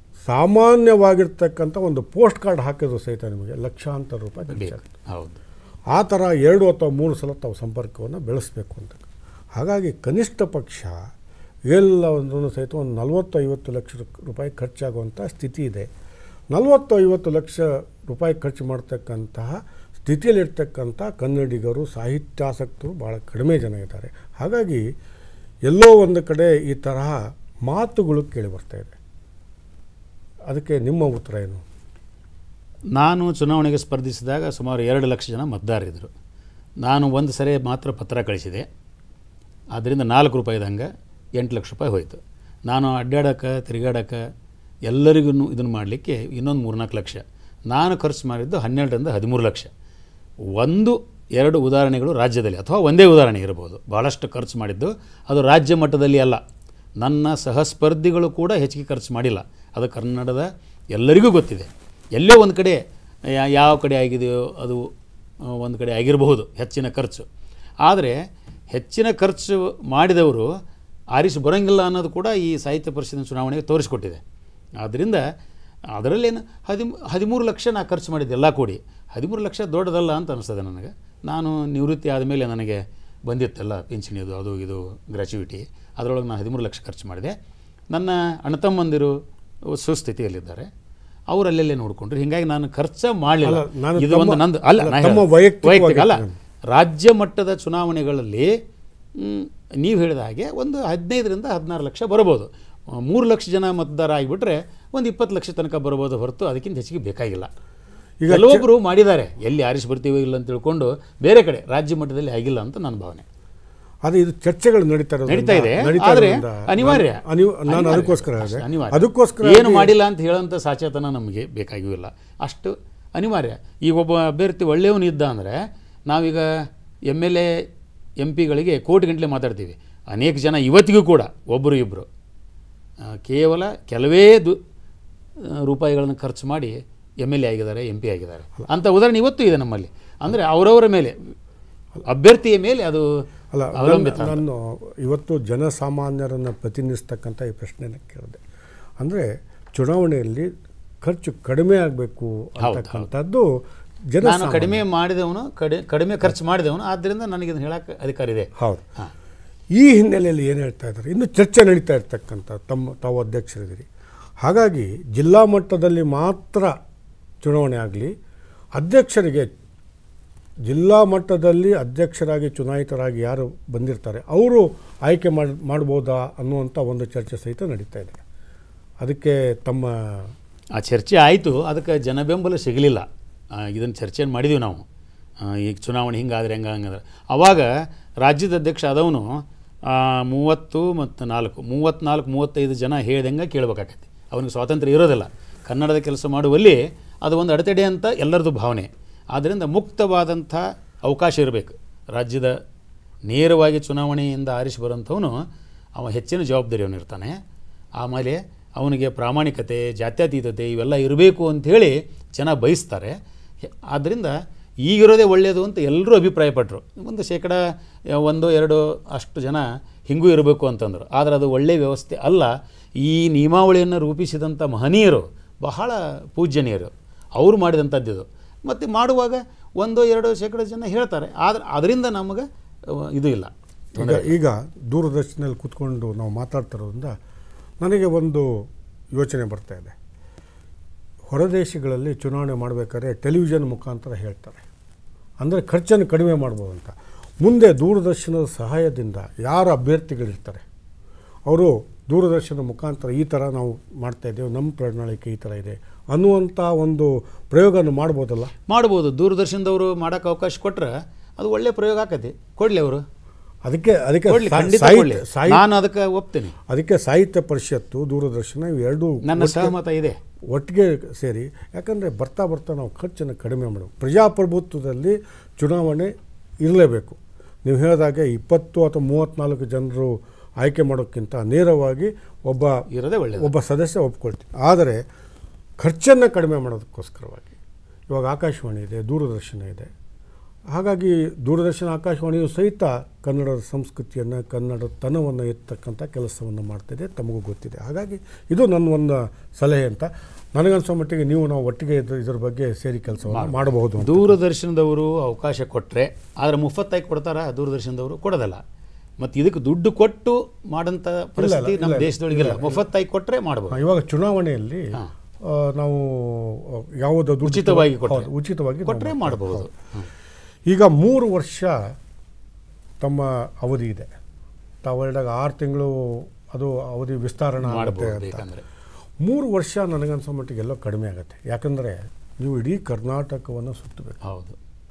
ಸಾಮಾನ್ಯವಾಗಿರ್ತಕ್ಕಂಥ ಒಂದು ಪೋಸ್ಟ್ ಕಾರ್ಡ್ ಹಾಕಿದ್ರು ಸಹಿತ ನಿಮಗೆ ಲಕ್ಷಾಂತರ ರೂಪಾಯಿ ಖರ್ಚಾಗುತ್ತೆ. ಹೌದು, ಆ ಥರ ಎರಡು ಅಥವಾ ಮೂರು ಸಲ ತಾವು ಸಂಪರ್ಕವನ್ನು ಬೆಳೆಸಬೇಕು ಅಂತ. ಹಾಗಾಗಿ ಕನಿಷ್ಠ ಪಕ್ಷ ಎಲ್ಲವನ್ನೂ ಸಹಿತ ಒಂದು ನಲವತ್ತು ಐವತ್ತು ಲಕ್ಷ ರೂಪಾಯಿ ಖರ್ಚಾಗುವಂಥ ಸ್ಥಿತಿ ಇದೆ. ನಲವತ್ತು ಐವತ್ತು ಲಕ್ಷ ರೂಪಾಯಿ ಖರ್ಚು ಮಾಡ್ತಕ್ಕಂತಹ ಸ್ಥಿತಿಯಲ್ಲಿರ್ತಕ್ಕಂಥ ಕನ್ನಡಿಗರು, ಸಾಹಿತ್ಯಾಸಕ್ತರು ಭಾಳ ಕಡಿಮೆ ಜನ ಇದ್ದಾರೆ. ಹಾಗಾಗಿ ಎಲ್ಲೋ ಒಂದು ಕಡೆ ಈ ತರಹ ಮಾತುಗಳು ಕೇಳಿ ಬರ್ತಾ ಇದೆ. ಅದಕ್ಕೆ ನಿಮ್ಮ ಉತ್ತರ ಏನು? ನಾನು ಚುನಾವಣೆಗೆ ಸ್ಪರ್ಧಿಸಿದಾಗ ಸುಮಾರು ಎರಡು ಲಕ್ಷ ಜನ ಮತದಾರರಿದ್ದರು. ನಾನು ಒಂದು ಸರಿ ಮಾತ್ರ ಪತ್ರ ಕಳಿಸಿದೆ. ಆದ್ದರಿಂದ ನಾಲ್ಕು ರೂಪಾಯಿದಂಗೆ ಎಂಟು ಲಕ್ಷ ರೂಪಾಯಿ ಹೋಯಿತು. ನಾನು ಅಡ್ಡಾಡೋಕ್ಕೆ ತಿರುಗಾಡೋಕ್ಕೆ ಎಲ್ಲರಿಗೂ ಇದನ್ನು ಮಾಡಲಿಕ್ಕೆ ಇನ್ನೊಂದು ಮೂರ್ನಾಲ್ಕು ಲಕ್ಷ. ನಾನು ಖರ್ಚು ಮಾಡಿದ್ದು ಹನ್ನೆರಡರಿಂದ ಹದಿಮೂರು ಲಕ್ಷ. ಒಂದು ಎರಡು ಉದಾಹರಣೆಗಳು ರಾಜ್ಯದಲ್ಲಿ, ಅಥವಾ ಒಂದೇ ಉದಾಹರಣೆ ಇರ್ಬೋದು. ಭಾಳಷ್ಟು ಖರ್ಚು ಮಾಡಿದ್ದು ಅದು ರಾಜ್ಯ ಮಟ್ಟದಲ್ಲಿ ಅಲ್ಲ. ನನ್ನ ಸಹಸ್ಪರ್ಧಿಗಳು ಕೂಡ ಹೆಚ್ಚಿಗೆ ಖರ್ಚು ಮಾಡಿಲ್ಲ. ಅದು ಕನ್ನಡದ ಎಲ್ಲರಿಗೂ ಗೊತ್ತಿದೆ. ಎಲ್ಲೋ ಒಂದು ಕಡೆ ಯಾವ ಕಡೆ ಆಗಿದೆಯೋ ಅದು ಒಂದು ಕಡೆ ಆಗಿರಬಹುದು ಹೆಚ್ಚಿನ ಖರ್ಚು. ಆದರೆ ಹೆಚ್ಚಿನ ಖರ್ಚು ಮಾಡಿದವರು ಆರಿಸಿ ಬರೋಂಗಿಲ್ಲ ಅನ್ನೋದು ಕೂಡ ಈ ಸಾಹಿತ್ಯ ಪರಿಷತ್ತಿನ ಚುನಾವಣೆಗೆ ತೋರಿಸ್ಕೊಟ್ಟಿದೆ. ಆದ್ದರಿಂದ ಅದರಲ್ಲೇನು ಹದಿಮೂ ಹದಿಮೂರು ಲಕ್ಷ ನಾ ಖರ್ಚು ಮಾಡಿದ್ದೆ ಎಲ್ಲ ಕೂಡಿ. ಹದಿಮೂರು ಲಕ್ಷ ದೊಡ್ಡದಲ್ಲ ಅಂತ ಅನಿಸ್ತದೆ ನನಗೆ. ನಾನು ನಿವೃತ್ತಿ ಆದಮೇಲೆ ನನಗೆ ಬಂದಿತ್ತಲ್ಲ ಪಿಂಚಣಿದು ಅದು ಇದು ಗ್ರ್ಯಾಚುಯಿಟಿ, ಅದರೊಳಗೆ ನಾನು ಹದಿಮೂರು ಲಕ್ಷ ಖರ್ಚು ಮಾಡಿದೆ. ನನ್ನ ಅಣ್ಣತಮ್ಮಂದಿರು ಸುಸ್ಥಿತಿಯಲ್ಲಿದ್ದಾರೆ, ಅವರು ಅಲ್ಲೆಲ್ಲೇ ನೋಡಿಕೊಂಡ್ರು. ಹೀಗಾಗಿ ನಾನು ಖರ್ಚು ಮಾಡಲಿಲ್ಲ. ಇದು ಒಂದು ನಂದು ಅಲ್ಲ, ವೈಯಕ್ತಿಕ ಅಲ್ಲ. ರಾಜ್ಯ ಮಟ್ಟದ ಚುನಾವಣೆಗಳಲ್ಲಿ ನೀವು ಹೇಳಿದ ಹಾಗೆ ಒಂದು ಹದಿನೈದರಿಂದ ಹದಿನಾರು ಲಕ್ಷ ಬರ್ಬೋದು. ಮೂರು ಲಕ್ಷ ಜನ ಮತದಾರ ಆಗಿಬಿಟ್ರೆ ಒಂದು ಇಪ್ಪತ್ತು ಲಕ್ಷ ತನಕ ಬರ್ಬೋದು ಹೊರತು ಅದಕ್ಕಿಂತ ಹೆಚ್ಚಿಗೆ ಬೇಕಾಗಿಲ್ಲ. ಈಗ ಕೆಲವೊಬ್ಬರು ಮಾಡಿದ್ದಾರೆ, ಎಲ್ಲಿ ಆರಿಸಿ ಬರ್ತೀವೋ ಇಲ್ಲ ಅಂತ ತಿಳ್ಕೊಂಡು ಬೇರೆ ಕಡೆ ರಾಜ್ಯ ಮಟ್ಟದಲ್ಲಿ ಆಗಿಲ್ಲ ಅಂತ ನನ್ನ ಭಾವನೆ. ಆದರೆ ಇದು ಚರ್ಚೆಗಳು ನಡೀತಾ ನಡೀತಾ ಇದೆ. ಆದರೆ ಅನಿವಾರ್ಯ, ನಾನು ಅದಕ್ಕೋಸ್ಕರ ಅದಕ್ಕೋಸ್ಕರ ಏನು ಮಾಡಿಲ್ಲ ಅಂತ ಹೇಳೋಂಥ ಸಾಚೇತನ ನಮಗೆ ಬೇಕಾಗಿಲ್ಲ. ಅಷ್ಟು ಅನಿವಾರ್ಯ. ಈಗ ಒಬ್ಬ ಅಭ್ಯರ್ಥಿ ಒಳ್ಳೆಯವನು ಇದ್ದ ಅಂದರೆ ನಾವೀಗ ಎಮ್ ಎಲ್ ಎ ಎಂ ಪಿಗಳಿಗೆ ಕೋಟಿ ಗಂಟಲೆ ಮಾತಾಡ್ತೀವಿ. ಅನೇಕ ಜನ ಇವತ್ತಿಗೂ ಕೂಡ ಒಬ್ಬರು ಇಬ್ಬರು ಕೇವಲ ಕೆಲವೇ ದು ರೂಪಾಯಿಗಳನ್ನು ಖರ್ಚು ಮಾಡಿ ಎಮ್ ಎಲ್ ಎ ಆಗಿದ್ದಾರೆ, ಎಂ ಪಿ ಆಗಿದ್ದಾರೆ ಅಂತ ಉದಾಹರಣೆ ಇವತ್ತು ಇದೆ ನಮ್ಮಲ್ಲಿ. ಅಂದರೆ ಅವರವರ ಮೇಲೆ, ಅಭ್ಯರ್ಥಿಯ ಮೇಲೆ ಅದು ಅಲ್ಲ ಅವಲಂಬಿತ. ನಾನು ಇವತ್ತು ಜನಸಾಮಾನ್ಯರನ್ನು ಪ್ರತಿನಿಧಿಸ್ತಕ್ಕಂಥ ಈ ಪ್ರಶ್ನೆನ ಕೇಳಿದೆ. ಅಂದರೆ ಚುನಾವಣೆಯಲ್ಲಿ ಖರ್ಚು ಕಡಿಮೆ ಆಗಬೇಕು ಅಂತಕ್ಕಂಥದ್ದು ಜನ. ನಾನು ಕಡಿಮೆ ಮಾಡಿದವನು, ಕಡಿ ಕಡಿಮೆ ಖರ್ಚು ಮಾಡಿದವನು, ಆದ್ದರಿಂದ ನನಗೆ ಇದನ್ನು ಹೇಳೋಕ್ಕೆ ಅಧಿಕಾರ ಇದೆ. ಹೌದು. ಈ ಹಿನ್ನೆಲೆಯಲ್ಲಿ ಏನು ಹೇಳ್ತಾ ಇದ್ದಾರೆ, ಇನ್ನೂ ಚರ್ಚೆ ನಡೀತಾ ಇರ್ತಕ್ಕಂಥ ತಮ್ಮ ತಾವು ಅಧ್ಯಕ್ಷರಿದ್ದೀರಿ. ಹಾಗಾಗಿ ಜಿಲ್ಲಾ ಮಟ್ಟದಲ್ಲಿ ಮಾತ್ರ ಚುನಾವಣೆ ಆಗಲಿ, ಅಧ್ಯಕ್ಷರಿಗೆ ಜಿಲ್ಲಾ ಮಟ್ಟದಲ್ಲಿ ಅಧ್ಯಕ್ಷರಾಗಿ ಚುನಾಯಿತರಾಗಿ ಯಾರು ಬಂದಿರ್ತಾರೆ ಅವರು ಆಯ್ಕೆ ಮಾಡಿ ಮಾಡ್ಬೋದಾ ಅನ್ನುವಂಥ ಒಂದು ಚರ್ಚೆ ಸಹಿತ ನಡೀತಾ ಇದೆ. ಅದಕ್ಕೆ ತಮ್ಮ ಆ ಚರ್ಚೆ ಆಯಿತು, ಅದಕ್ಕೆ ಜನ ಬೆಂಬಲ ಸಿಗಲಿಲ್ಲ. ಇದನ್ನು ಚರ್ಚೆಯನ್ನು ಮಾಡಿದ್ದೀವಿ ನಾವು. ಈಗ ಚುನಾವಣೆ ಹಿಂಗಾದ್ರೆ ಹೆಂಗೆ ಹಂಗಂದ್ರೆ ಆವಾಗ ರಾಜ್ಯದ ಅಧ್ಯಕ್ಷ ಆದವನು ಮೂವತ್ತು ಮತ್ತು ನಾಲ್ಕು ಮೂವತ್ತ್ನಾಲ್ಕು ಮೂವತ್ತೈದು ಜನ ಹೇಳ್ದಂಗೆ ಕೇಳಬೇಕಾಗತ್ತೆ. ಅವನಿಗೆ ಸ್ವಾತಂತ್ರ್ಯ ಇರೋದಿಲ್ಲ. ಕನ್ನಡದ ಕೆಲಸ ಮಾಡುವಲ್ಲಿ ಅದು ಒಂದು ಅಡೆತಡೆ ಅಂತ ಎಲ್ಲರದ್ದು ಭಾವನೆ. ಆದ್ದರಿಂದ ಮುಕ್ತವಾದಂಥ ಅವಕಾಶ ಇರಬೇಕು. ರಾಜ್ಯದ ನೇರವಾಗಿ ಚುನಾವಣೆಯಿಂದ ಆರಿಸಿ ಬರೋಂಥವನು ಅವ ಹೆಚ್ಚಿನ ಜವಾಬ್ದಾರಿಯವನಿರ್ತಾನೆ. ಆಮೇಲೆ ಅವನಿಗೆ ಪ್ರಾಮಾಣಿಕತೆ, ಜಾತ್ಯತೀತತೆ ಇವೆಲ್ಲ ಇರಬೇಕು ಅಂಥೇಳಿ ಜನ ಬಯಸ್ತಾರೆ. ಆದ್ದರಿಂದ ಈಗಿರೋದೇ ಒಳ್ಳೆಯದು ಅಂತ ಎಲ್ಲರೂ ಅಭಿಪ್ರಾಯಪಟ್ಟರು. ಒಂದು ಶೇಕಡ ಒಂದು ಎರಡು ಅಷ್ಟು ಜನ ಹಿಂಗೂ ಇರಬೇಕು ಅಂತಂದರು. ಆದರೆ ಅದು ಒಳ್ಳೆಯ ವ್ಯವಸ್ಥೆ ಅಲ್ಲ. ಈ ನಿಯಮಾವಳಿಯನ್ನು ರೂಪಿಸಿದಂಥ ಮಹನೀಯರು ಬಹಳ ಪೂಜ್ಯನೀಯರು, ಅವರು ಮಾಡಿದಂಥದ್ದು. ಮತ್ತು ಮಾಡುವಾಗ ಒಂದು ಎರಡು ಶೇಕಡ ಜನ ಹೇಳ್ತಾರೆ. ಆದರೆ ಅದರಿಂದ ನಮಗೆ ಇದು ಇಲ್ಲ. ಈಗ ಈಗ ದೂರದರ್ಶನದಲ್ಲಿ ಕೂತ್ಕೊಂಡು ನಾವು ಮಾತಾಡ್ತಿರೋದ್ರಿಂದ ನನಗೆ ಒಂದು ಯೋಚನೆ ಬರ್ತಾ ಇದೆ. ಹೊರದೇಶಗಳಲ್ಲಿ ಚುನಾವಣೆ ಮಾಡಬೇಕಾದ್ರೆ ಟೆಲಿವಿಷನ್ ಮುಖಾಂತರ ಹೇಳ್ತಾರೆ. ಅಂದರೆ ಖರ್ಚನ್ನು ಕಡಿಮೆ ಮಾಡ್ಬೋದು ಅಂತ. ಮುಂದೆ ದೂರದರ್ಶನದ ಸಹಾಯದಿಂದ ಯಾರು ಅಭ್ಯರ್ಥಿಗಳಿರ್ತಾರೆ ಅವರು ದೂರದರ್ಶನ ಮುಖಾಂತರ ಈ ಥರ ನಾವು ಮಾಡ್ತಾಯಿದ್ದೇವೆ, ನಮ್ಮ ಪ್ರಣಾಳಿಕೆ ಈ ಥರ ಇದೆ ಅನ್ನುವಂಥ ಒಂದು ಪ್ರಯೋಗವನ್ನು ಮಾಡ್ಬೋದಲ್ಲ? ಮಾಡ್ಬೋದು. ದೂರದರ್ಶನದವರು ಮಾಡೋಕ್ಕೆ ಅವಕಾಶ ಕೊಟ್ಟರೆ ಅದು ಒಳ್ಳೆಯ ಪ್ರಯೋಗ ಆಕತಿ. ಕೊಡಲಿ ಅವರು, ಅದಕ್ಕೆ ಅದಕ್ಕೆ ನಾನು ಅದಕ್ಕೆ ಒಪ್ತೀನಿ. ಅದಕ್ಕೆ ಸಾಹಿತ್ಯ ಪರಿಷತ್ತು, ದೂರದರ್ಶನ ಇವೆರಡೂ ನನ್ನ ಸಹಮತ ಇದೆ, ಒಟ್ಟಿಗೆ ಸೇರಿ. ಯಾಕಂದರೆ ಬರ್ತಾ ಬರ್ತಾ ನಾವು ಖರ್ಚನ್ನು ಕಡಿಮೆ ಮಾಡಬೇಕು. ಪ್ರಜಾಪ್ರಭುತ್ವದಲ್ಲಿ ಚುನಾವಣೆ ಇರಲೇಬೇಕು. ನೀವು ಹೇಳಿದಾಗೆ ಇಪ್ಪತ್ತು ಅಥವಾ ಮೂವತ್ತ್ನಾಲ್ಕು ಜನರು ಆಯ್ಕೆ ಮಾಡೋಕ್ಕಿಂತ ನೇರವಾಗಿ ಒಬ್ಬ ಇರೋದೇ ಒಳ್ಳೆಯದು, ಒಬ್ಬ ಸದಸ್ಯ ಒಪ್ಕೊಳ್ತೀವಿ. ಆದರೆ ಖರ್ಚನ್ನು ಕಡಿಮೆ ಮಾಡೋದಕ್ಕೋಸ್ಕರವಾಗಿ ಇವಾಗ ಆಕಾಶವಾಣಿ ಇದೆ, ದೂರದರ್ಶನ ಇದೆ. ಹಾಗಾಗಿ ದೂರದರ್ಶನ ಆಕಾಶವಾಣಿಯು ಸಹಿತ ಕನ್ನಡದ ಸಂಸ್ಕೃತಿಯನ್ನು, ಕನ್ನಡ ತನವನ್ನು ಎತ್ತಕ್ಕಂಥ ಕೆಲಸವನ್ನು ಮಾಡ್ತಿದೆ, ತಮಗೂ ಗೊತ್ತಿದೆ. ಹಾಗಾಗಿ ಇದು ನನ್ನ ಒಂದು ಸಲಹೆ ಅಂತ ನನಗನ್ಸೋ ಮಟ್ಟಿಗೆ ನೀವು ನಾವು ಒಟ್ಟಿಗೆ ಇದ್ರ ಇದ್ರ ಬಗ್ಗೆ ಸೇರಿ ಕೆಲಸವನ್ನು ಮಾಡಬಹುದು. ದೂರದರ್ಶನದವರು ಅವಕಾಶ ಕೊಟ್ಟರೆ, ಆದರೆ ಮುಫತ್ತಾಗಿ ಕೊಡ್ತಾರ ದೂರದರ್ಶನದವರು? ಕೊಡೋದಲ್ಲ. ಮತ್ತು ಇದಕ್ಕೆ ದುಡ್ಡು ಕೊಟ್ಟು ಮಾಡೋಂಥ ಪರಿಸ್ಥಿತಿ ನಮ್ಮ ದೇಶದೊಳಗಿಲ್ಲ. ಮುಫತ್ತಾಗಿ ಕೊಟ್ಟರೆ ಮಾಡ್ಬೋದು. ಇವಾಗ ಚುನಾವಣೆಯಲ್ಲಿ ನಾವು ಯಾವುದಾದ್ರು ಉಚಿತವಾಗಿ ಕೊಟ್ಟರೆ ಉಚಿತವಾಗಿ ಕೊಟ್ಟರೆ ಮಾಡಬಹುದು. ಈಗ ಮೂರು ವರ್ಷ ತಮ್ಮ ಅವಧಿ ಇದೆ. ತಾವು ಹೇಳಿದಾಗ ಆರು ತಿಂಗಳು ಅದು ಅವಧಿ ವಿಸ್ತರಣೆ ಆಗುತ್ತೆ ಅಂತ. ಮೂರು ವರ್ಷ ನನಗನ್ಸೋ ಮಟ್ಟಿಗೆ ಎಲ್ಲೋ ಕಡಿಮೆ ಆಗುತ್ತೆ. ಯಾಕಂದರೆ ನೀವು ಇಡೀ ಕರ್ನಾಟಕವನ್ನು ಸುತ್ತಬೇಕು. ಹೌದು.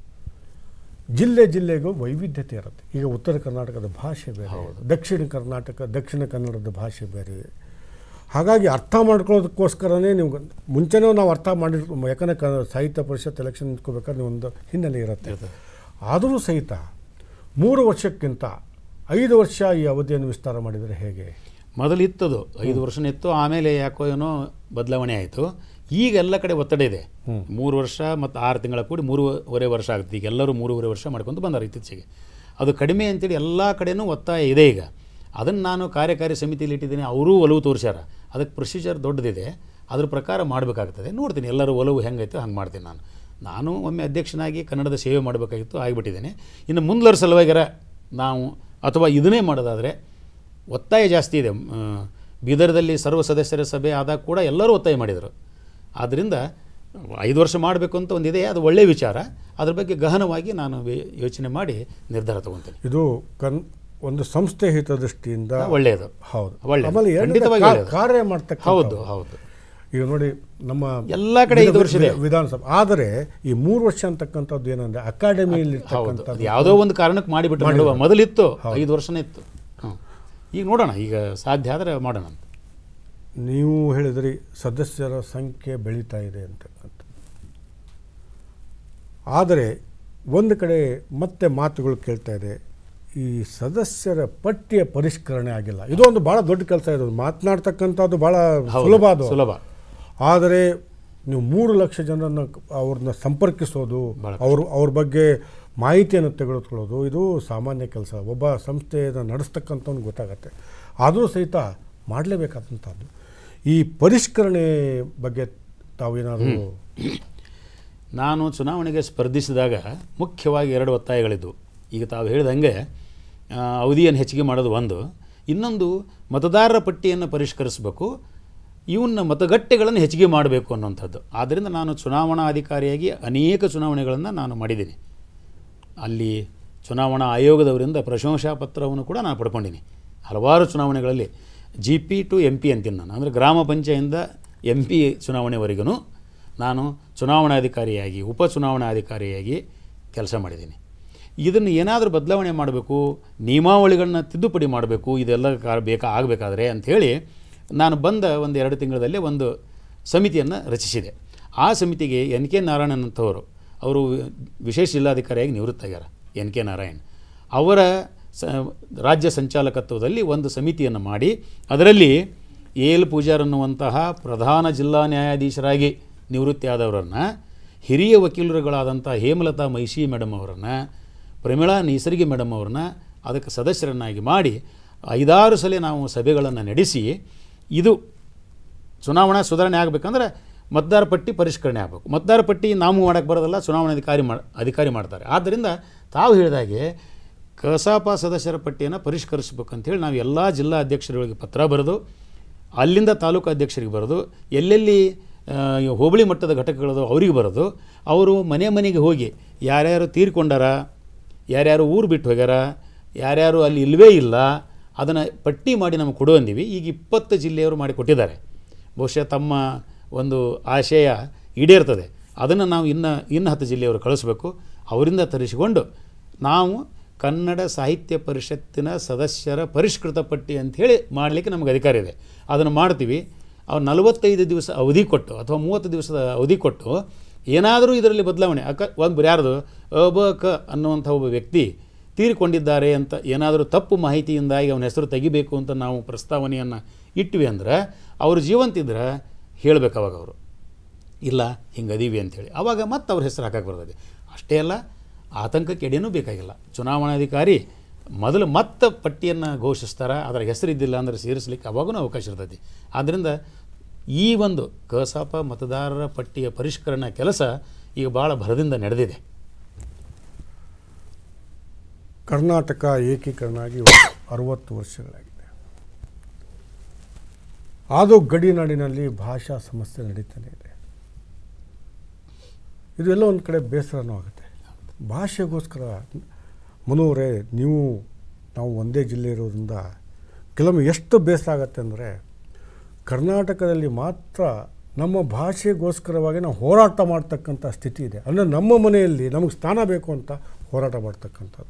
ಜಿಲ್ಲೆ ಜಿಲ್ಲೆಗೂ ವೈವಿಧ್ಯತೆ ಇರುತ್ತೆ. ಈಗ ಉತ್ತರ ಕರ್ನಾಟಕದ ಭಾಷೆ ಬೇರೆ, ದಕ್ಷಿಣ ಕರ್ನಾಟಕ ದಕ್ಷಿಣ ಕನ್ನಡದ ಭಾಷೆ ಬೇರೆ. ಹಾಗಾಗಿ ಅರ್ಥ ಮಾಡ್ಕೊಳ್ಳೋದಕ್ಕೋಸ್ಕರನೇ ನೀವು ಮುಂಚೆನೂ ನಾವು ಅರ್ಥ ಮಾಡಿರ್ತೀವಿ. ಯಾಕಂದರೆ ಕ ಸಾಹಿತ್ಯ ಪರಿಷತ್ ಎಲೆಕ್ಷನ್ ನಿಂತ್ಕೋಬೇಕಾದ್ರೆ ಒಂದು ಹಿನ್ನೆಲೆ ಇರುತ್ತೆ. ಆದರೂ ಸಹಿತ ಮೂರು ವರ್ಷಕ್ಕಿಂತ ಐದು ವರ್ಷ ಈ ಅವಧಿಯನ್ನು ವಿಸ್ತಾರ ಮಾಡಿದರೆ ಹೇಗೆ? ಮೊದಲು ಇತ್ತದು ಐದು ವರ್ಷನೇ ಇತ್ತು, ಆಮೇಲೆ ಯಾಕೋ ಏನೋ ಬದಲಾವಣೆ ಆಯಿತು. ಈಗ ಎಲ್ಲ ಕಡೆ ಒತ್ತಡ ಇದೆ. ಮೂರು ವರ್ಷ ಮತ್ತು ಆರು ತಿಂಗಳ ಕೂಡಿ ಮೂರುವರೆ ವರ್ಷ ಆಗುತ್ತೆ. ಈಗ ಎಲ್ಲರೂ ಮೂರುವರೆ ವರ್ಷ ಮಾಡ್ಕೊಂಡು ಬಂದಾರೆ ಇತ್ತೀಚೆಗೆ. ಅದು ಕಡಿಮೆ ಅಂತೇಳಿ ಎಲ್ಲ ಕಡೆಯೂ ಒತ್ತಾಯ ಇದೆ. ಈಗ ಅದನ್ನು ನಾನು ಕಾರ್ಯಕಾರಿ ಸಮಿತಿಯಲ್ಲಿ ಇಟ್ಟಿದ್ದೀನಿ, ಅವರೂ ಒಲವು ತೋರಿಸ್ಯಾರ. ಅದಕ್ಕೆ ಪ್ರೊಸೀಜರ್ ದೊಡ್ಡದಿದೆ, ಅದ್ರ ಪ್ರಕಾರ ಮಾಡಬೇಕಾಗ್ತದೆ. ನೋಡ್ತೀನಿ ಎಲ್ಲರೂ ಒಲವು ಹೆಂಗೈತೆ ಹಂಗೆ ಮಾಡ್ತೀನಿ. ನಾನು ನಾನು ಒಮ್ಮೆ ಅಧ್ಯಕ್ಷನಾಗಿ ಕನ್ನಡದ ಸೇವೆ ಮಾಡಬೇಕಾಗಿತ್ತು, ಆಗಿಬಿಟ್ಟಿದ್ದೇನೆ. ಇನ್ನು ಮುಂದುವರ ಸಲುವಾಗಿರ ನಾವು ಅಥವಾ ಇದನ್ನೇ ಮಾಡೋದಾದರೆ ಒತ್ತಾಯ ಜಾಸ್ತಿ ಇದೆ. ಬೀದರ್ದಲ್ಲಿ ಸರ್ವ ಸದಸ್ಯರ ಸಭೆ ಆದಾಗ ಕೂಡ ಎಲ್ಲರೂ ಒತ್ತಾಯ ಮಾಡಿದರು. ಆದ್ದರಿಂದ ಐದು ವರ್ಷ ಮಾಡಬೇಕು ಅಂತ ಒಂದಿದೆ, ಅದು ಒಳ್ಳೆಯ ವಿಚಾರ. ಅದ್ರ ಬಗ್ಗೆ ಗಹನವಾಗಿ ನಾನು ಯೋಚನೆ ಮಾಡಿ ನಿರ್ಧಾರ ತಗೊಳ್ತೇನೆ. ಇದು ಕನ್ ಒಂದು ಸಂಸ್ಥೆ ಹಿತದೃಷ್ಟಿಯಿಂದ ಒಳ್ಳೆಯದು. ಹೌದು, ಒಳ್ಳೆಯದು. ಕಾರ್ಯ ಮಾಡ್ತಕ್ಕ. ಹೌದು ಹೌದು. ಈಗ ನೋಡಿ ನಮ್ಮ ಎಲ್ಲ ಕಡೆ ಐದು ವರ್ಷ ಇದೆ ವಿಧಾನಸಭೆ. ಆದರೆ ಈ ಮೂರು ವರ್ಷ ಅಂತಕ್ಕಂಥದ್ದು ಏನಂದರೆ ಅಕಾಡೆಮಿಯಲ್ಲಿ ಯಾವುದೋ ಒಂದು ಕಾರಣಕ್ಕೆ ಮಾಡಿಬಿಟ್ಟು ಮೊದಲಿತ್ತು ಐದು ವರ್ಷನೇ ಇತ್ತು. ಈಗ ನೋಡೋಣ, ಈಗ ಸಾಧ್ಯ ಆದರೆ ಮಾಡೋಣ ಅಂತ. ನೀವು ಹೇಳಿದ್ರಿ ಸದಸ್ಯರ ಸಂಖ್ಯೆ ಬೆಳೀತಾ ಇದೆ ಅಂತಕ್ಕಂಥ. ಆದರೆ ಒಂದು ಕಡೆ ಮತ್ತೆ ಮಾತುಗಳು ಕೇಳ್ತಾ ಇದೆ, ಈ ಸದಸ್ಯರ ಪಟ್ಟಿಯ ಪರಿಷ್ಕರಣೆ ಆಗಿಲ್ಲ. ಇದು ಒಂದು ಭಾಳ ದೊಡ್ಡ ಕೆಲಸ. ಇದು ಮಾತನಾಡ್ತಕ್ಕಂಥದ್ದು ಭಾಳ ಸುಲಭ ಅದು ಸುಲಭ ಆದರೆ ನೀವು ಮೂರು ಲಕ್ಷ ಜನರನ್ನು ಅವ್ರನ್ನ ಸಂಪರ್ಕಿಸೋದು, ಅವರು ಅವ್ರ ಬಗ್ಗೆ ಮಾಹಿತಿಯನ್ನು ತೆಗೆದುಕೊಳ್ಳೋದು ಇದು ಸಾಮಾನ್ಯ ಕೆಲಸ. ಒಬ್ಬ ಸಂಸ್ಥೆಯನ್ನು ನಡೆಸ್ತಕ್ಕಂಥವ್ನು ಗೊತ್ತಾಗತ್ತೆ. ಆದರೂ ಸಹಿತ ಮಾಡಲೇಬೇಕಾದಂಥದ್ದು. ಈ ಪರಿಷ್ಕರಣೆ ಬಗ್ಗೆ ತಾವೇನಾದರೂ? ನಾನು ಚುನಾವಣೆಗೆ ಸ್ಪರ್ಧಿಸಿದಾಗ ಮುಖ್ಯವಾಗಿ ಎರಡು ಒತ್ತಾಯಗಳಿದ್ದವು. ಈಗ ತಾವು ಹೇಳಿದಂಗೆ ಅವಧಿಯನ್ನು ಹೆಚ್ಚಿಗೆ ಮಾಡೋದು ಒಂದು, ಇನ್ನೊಂದು ಮತದಾರರ ಪಟ್ಟಿಯನ್ನು ಪರಿಷ್ಕರಿಸಬೇಕು, ಇವನ್ನ ಮತಗಟ್ಟೆಗಳನ್ನು ಹೆಚ್ಚಿಗೆ ಮಾಡಬೇಕು ಅನ್ನೋಂಥದ್ದು. ಆದ್ದರಿಂದ ನಾನು ಚುನಾವಣಾ ಅಧಿಕಾರಿಯಾಗಿ ಅನೇಕ ಚುನಾವಣೆಗಳನ್ನು ನಾನು ಮಾಡಿದ್ದೀನಿ. ಅಲ್ಲಿ ಚುನಾವಣಾ ಆಯೋಗದವರಿಂದ ಪ್ರಶಂಸಾ ಪತ್ರವನ್ನು ಕೂಡ ನಾನು ಪಡ್ಕೊಂಡಿನಿ. ಹಲವಾರು ಚುನಾವಣೆಗಳಲ್ಲಿ G P to M P ಅಂತೀನಿ ನಾನು, ಅಂದರೆ ಗ್ರಾಮ ಪಂಚಾಯತಿಯಿಂದ ಎಂ ಪಿ ಚುನಾವಣೆವರೆಗೂ ನಾನು ಚುನಾವಣಾಧಿಕಾರಿಯಾಗಿ ಉಪ ಚುನಾವಣಾಧಿಕಾರಿಯಾಗಿ ಕೆಲಸ ಮಾಡಿದ್ದೀನಿ. ಇದನ್ನು ಏನಾದರೂ ಬದಲಾವಣೆ ಮಾಡಬೇಕು, ನಿಯಮಾವಳಿಗಳನ್ನ ತಿದ್ದುಪಡಿ ಮಾಡಬೇಕು, ಇದೆಲ್ಲ ಕಾ ಬೇಕಾ ಆಗಬೇಕಾದ್ರೆ ಅಂಥೇಳಿ ನಾನು ಬಂದ ಒಂದು ಎರಡು ತಿಂಗಳಲ್ಲಿ ಒಂದು ಸಮಿತಿಯನ್ನು ರಚಿಸಿದೆ. ಆ ಸಮಿತಿಗೆ ಎನ್ ಕೆ ನಾರಾಯಣನ್ ಅಂಥವರು, ಅವರು ವಿಶೇಷ ಜಿಲ್ಲಾಧಿಕಾರಿಯಾಗಿ ನಿವೃತ್ತಾಗ್ಯಾರ. ಎನ್ ಕೆ ನಾರಾಯಣ್ ಅವರ ಸ ರಾಜ್ಯ ಸಂಚಾಲಕತ್ವದಲ್ಲಿ ಒಂದು ಸಮಿತಿಯನ್ನು ಮಾಡಿ ಅದರಲ್ಲಿ ಎ ಎಲ್ ಪೂಜಾರ್ ಅನ್ನುವಂತಹ ಪ್ರಧಾನ ಜಿಲ್ಲಾ ನ್ಯಾಯಾಧೀಶರಾಗಿ ನಿವೃತ್ತಿ ಆದವರನ್ನು, ಹಿರಿಯ ವಕೀಲರುಗಳಾದಂಥ ಹೇಮಲತಾ ಮೈಷಿ ಮೇಡಮ್ ಅವರನ್ನು, ಪ್ರಮೀಳಾ ನೇಸರ್ಗಿ ಮೇಡಮ್ ಅವ್ರನ್ನ ಅದಕ್ಕೆ ಸದಸ್ಯರನ್ನಾಗಿ ಮಾಡಿ ಐದಾರು ಸಲ ನಾವು ಸಭೆಗಳನ್ನು ನಡೆಸಿ, ಇದು ಚುನಾವಣಾ ಸುಧಾರಣೆ ಆಗಬೇಕಂದ್ರೆ ಮತದಾರ ಪಟ್ಟಿ ಪರಿಷ್ಕರಣೆ ಆಗಬೇಕು. ಮತದಾರ ಪಟ್ಟಿ ನಾವು ಮಾಡೋಕ್ಕೆ ಬರೋದಲ್ಲ, ಚುನಾವಣಾಧಿಕಾರಿ ಮಾಡಿ ಅಧಿಕಾರಿ ಮಾಡ್ತಾರೆ. ಆದ್ದರಿಂದ ತಾವು ಹೇಳಿದಾಗೆ ಕಸಾಪ ಸದಸ್ಯರ ಪಟ್ಟಿಯನ್ನು ಪರಿಷ್ಕರಿಸಬೇಕಂತೇಳಿ ನಾವು ಎಲ್ಲ ಜಿಲ್ಲಾ ಅಧ್ಯಕ್ಷರುಗಳಿಗೆ ಪತ್ರ ಬರೆದು, ಅಲ್ಲಿಂದ ತಾಲೂಕು ಅಧ್ಯಕ್ಷರಿಗೆ ಬರೆದು, ಎಲ್ಲೆಲ್ಲಿ ಹೋಬಳಿ ಮಟ್ಟದ ಘಟಕಗಳದು ಅವರಿಗೆ ಬರೋದು, ಅವರು ಮನೆ ಮನೆಗೆ ಹೋಗಿ ಯಾರ್ಯಾರು ತೀರ್ಕೊಂಡಾರ, ಯಾರ್ಯಾರು ಊರು ಬಿಟ್ಟು ಹೋಗ್ಯಾರ, ಯಾರ್ಯಾರು ಅಲ್ಲಿ ಇಲ್ಲವೇ ಇಲ್ಲ, ಅದನ್ನು ಪಟ್ಟಿ ಮಾಡಿ ನಮಗೆ ಕೊಡು ಅಂದೀವಿ. ಈಗ ಇಪ್ಪತ್ತು ಜಿಲ್ಲೆಯವರು ಮಾಡಿ ಕೊಟ್ಟಿದ್ದಾರೆ. ಬಹುಶಃ ತಮ್ಮ ಒಂದು ಆಶಯ ಈಡೇರ್ತದೆ. ಅದನ್ನು ನಾವು ಇನ್ನು ಇನ್ನು ಹತ್ತು ಜಿಲ್ಲೆಯವರು ಕಳಿಸ್ಬೇಕು. ಅವರಿಂದ ತರಿಸಿಕೊಂಡು ನಾವು ಕನ್ನಡ ಸಾಹಿತ್ಯ ಪರಿಷತ್ತಿನ ಸದಸ್ಯರ ಪರಿಷ್ಕೃತ ಪಟ್ಟಿ ಅಂಥೇಳಿ ಮಾಡಲಿಕ್ಕೆ ನಮಗೆ ಅಧಿಕಾರ ಇದೆ. ಅದನ್ನು ಮಾಡ್ತೀವಿ. ಅವ್ರು ನಲವತ್ತೈದು ದಿವಸ ಅವಧಿ ಕೊಟ್ಟು ಅಥವಾ ಮೂವತ್ತು ದಿವಸದ ಅವಧಿ ಕೊಟ್ಟು ಏನಾದರೂ ಇದರಲ್ಲಿ ಬದಲಾವಣೆ ಅಕ ಒಂದು ಯಾರ್ದು ಅಬ ಕ ಅನ್ನುವಂಥ ಒಬ್ಬ ವ್ಯಕ್ತಿ ತೀರಿಕೊಂಡಿದ್ದಾರೆ ಅಂತ ಏನಾದರೂ ತಪ್ಪು ಮಾಹಿತಿಯಿಂದಾಗಿ ಅವನ ಹೆಸರು ತೆಗಿಬೇಕು ಅಂತ ನಾವು ಪ್ರಸ್ತಾವನೆಯನ್ನು ಇಟ್ವಿ ಅಂದ್ರೆ ಅವರು ಜೀವಂತಿದ್ರೆ ಹೇಳಬೇಕು ಅವಾಗ ಅವರು ಇಲ್ಲ ಹಿಂಗೆ ಅದೀವಿ ಅಂಥೇಳಿ. ಆವಾಗ ಮತ್ತೆ ಅವ್ರ ಹೆಸರು ಹಾಕಕ್ಕೆ ಬರ್ತದೆ. ಅಷ್ಟೇ ಅಲ್ಲ, ಆತಂಕಕ್ಕೆ ಎಡೆನೂ ಬೇಕಾಗಿಲ್ಲ. ಚುನಾವಣಾಧಿಕಾರಿ ಮೊದಲು ಮತ್ತೆ ಪಟ್ಟಿಯನ್ನು ಘೋಷಿಸ್ತಾರೆ. ಅದರ ಹೆಸರಿದ್ದಿಲ್ಲ ಅಂದರೆ ಸೇರಿಸಲಿಕ್ಕೆ ಅವಾಗೂ ಅವಕಾಶ ಇರ್ತೈತಿ. ಆದ್ದರಿಂದ ಈ ಒಂದು ಕಸಾಪ ಮತದಾರರ ಪಟ್ಟಿಯ ಪರಿಷ್ಕರಣಾ ಕೆಲಸ ಈಗ ಭಾಳ ಭರದಿಂದ ನಡೆದಿದೆ. ಕರ್ನಾಟಕ ಏಕೀಕರಣ ಆಗಿ ಅರುವತ್ತು ವರ್ಷಗಳಾಗಿದೆ. ಆದರೂ ಗಡಿನಾಡಿನಲ್ಲಿ ಭಾಷಾ ಸಮಸ್ಯೆ ನಡೀತಾನೆ ಇದೆ. ಇದು ಎಲ್ಲ ಒಂದು ಕಡೆ ಬೇಸರನೂ ಆಗುತ್ತೆ. ಭಾಷೆಗೋಸ್ಕರ ಮನೋರೇ ನೀವು ನಾವು ಒಂದೇ ಜಿಲ್ಲೆ ಇರೋದ್ರಿಂದ ಕೆಲವೊಮ್ಮೆ ಎಷ್ಟು ಬೇಸರ ಆಗುತ್ತೆ ಅಂದರೆ ಕರ್ನಾಟಕದಲ್ಲಿ ಮಾತ್ರ ನಮ್ಮ ಭಾಷೆಗೋಸ್ಕರವಾಗಿ ನಾವು ಹೋರಾಟ ಮಾಡ್ತಕ್ಕಂಥ ಸ್ಥಿತಿ ಇದೆ. ಅಂದರೆ ನಮ್ಮ ಮನೆಯಲ್ಲಿ ನಮಗೆ ಸ್ಥಾನ ಬೇಕು ಅಂತ ಹೋರಾಟ ಮಾಡ್ತಕ್ಕಂಥದ್ದು.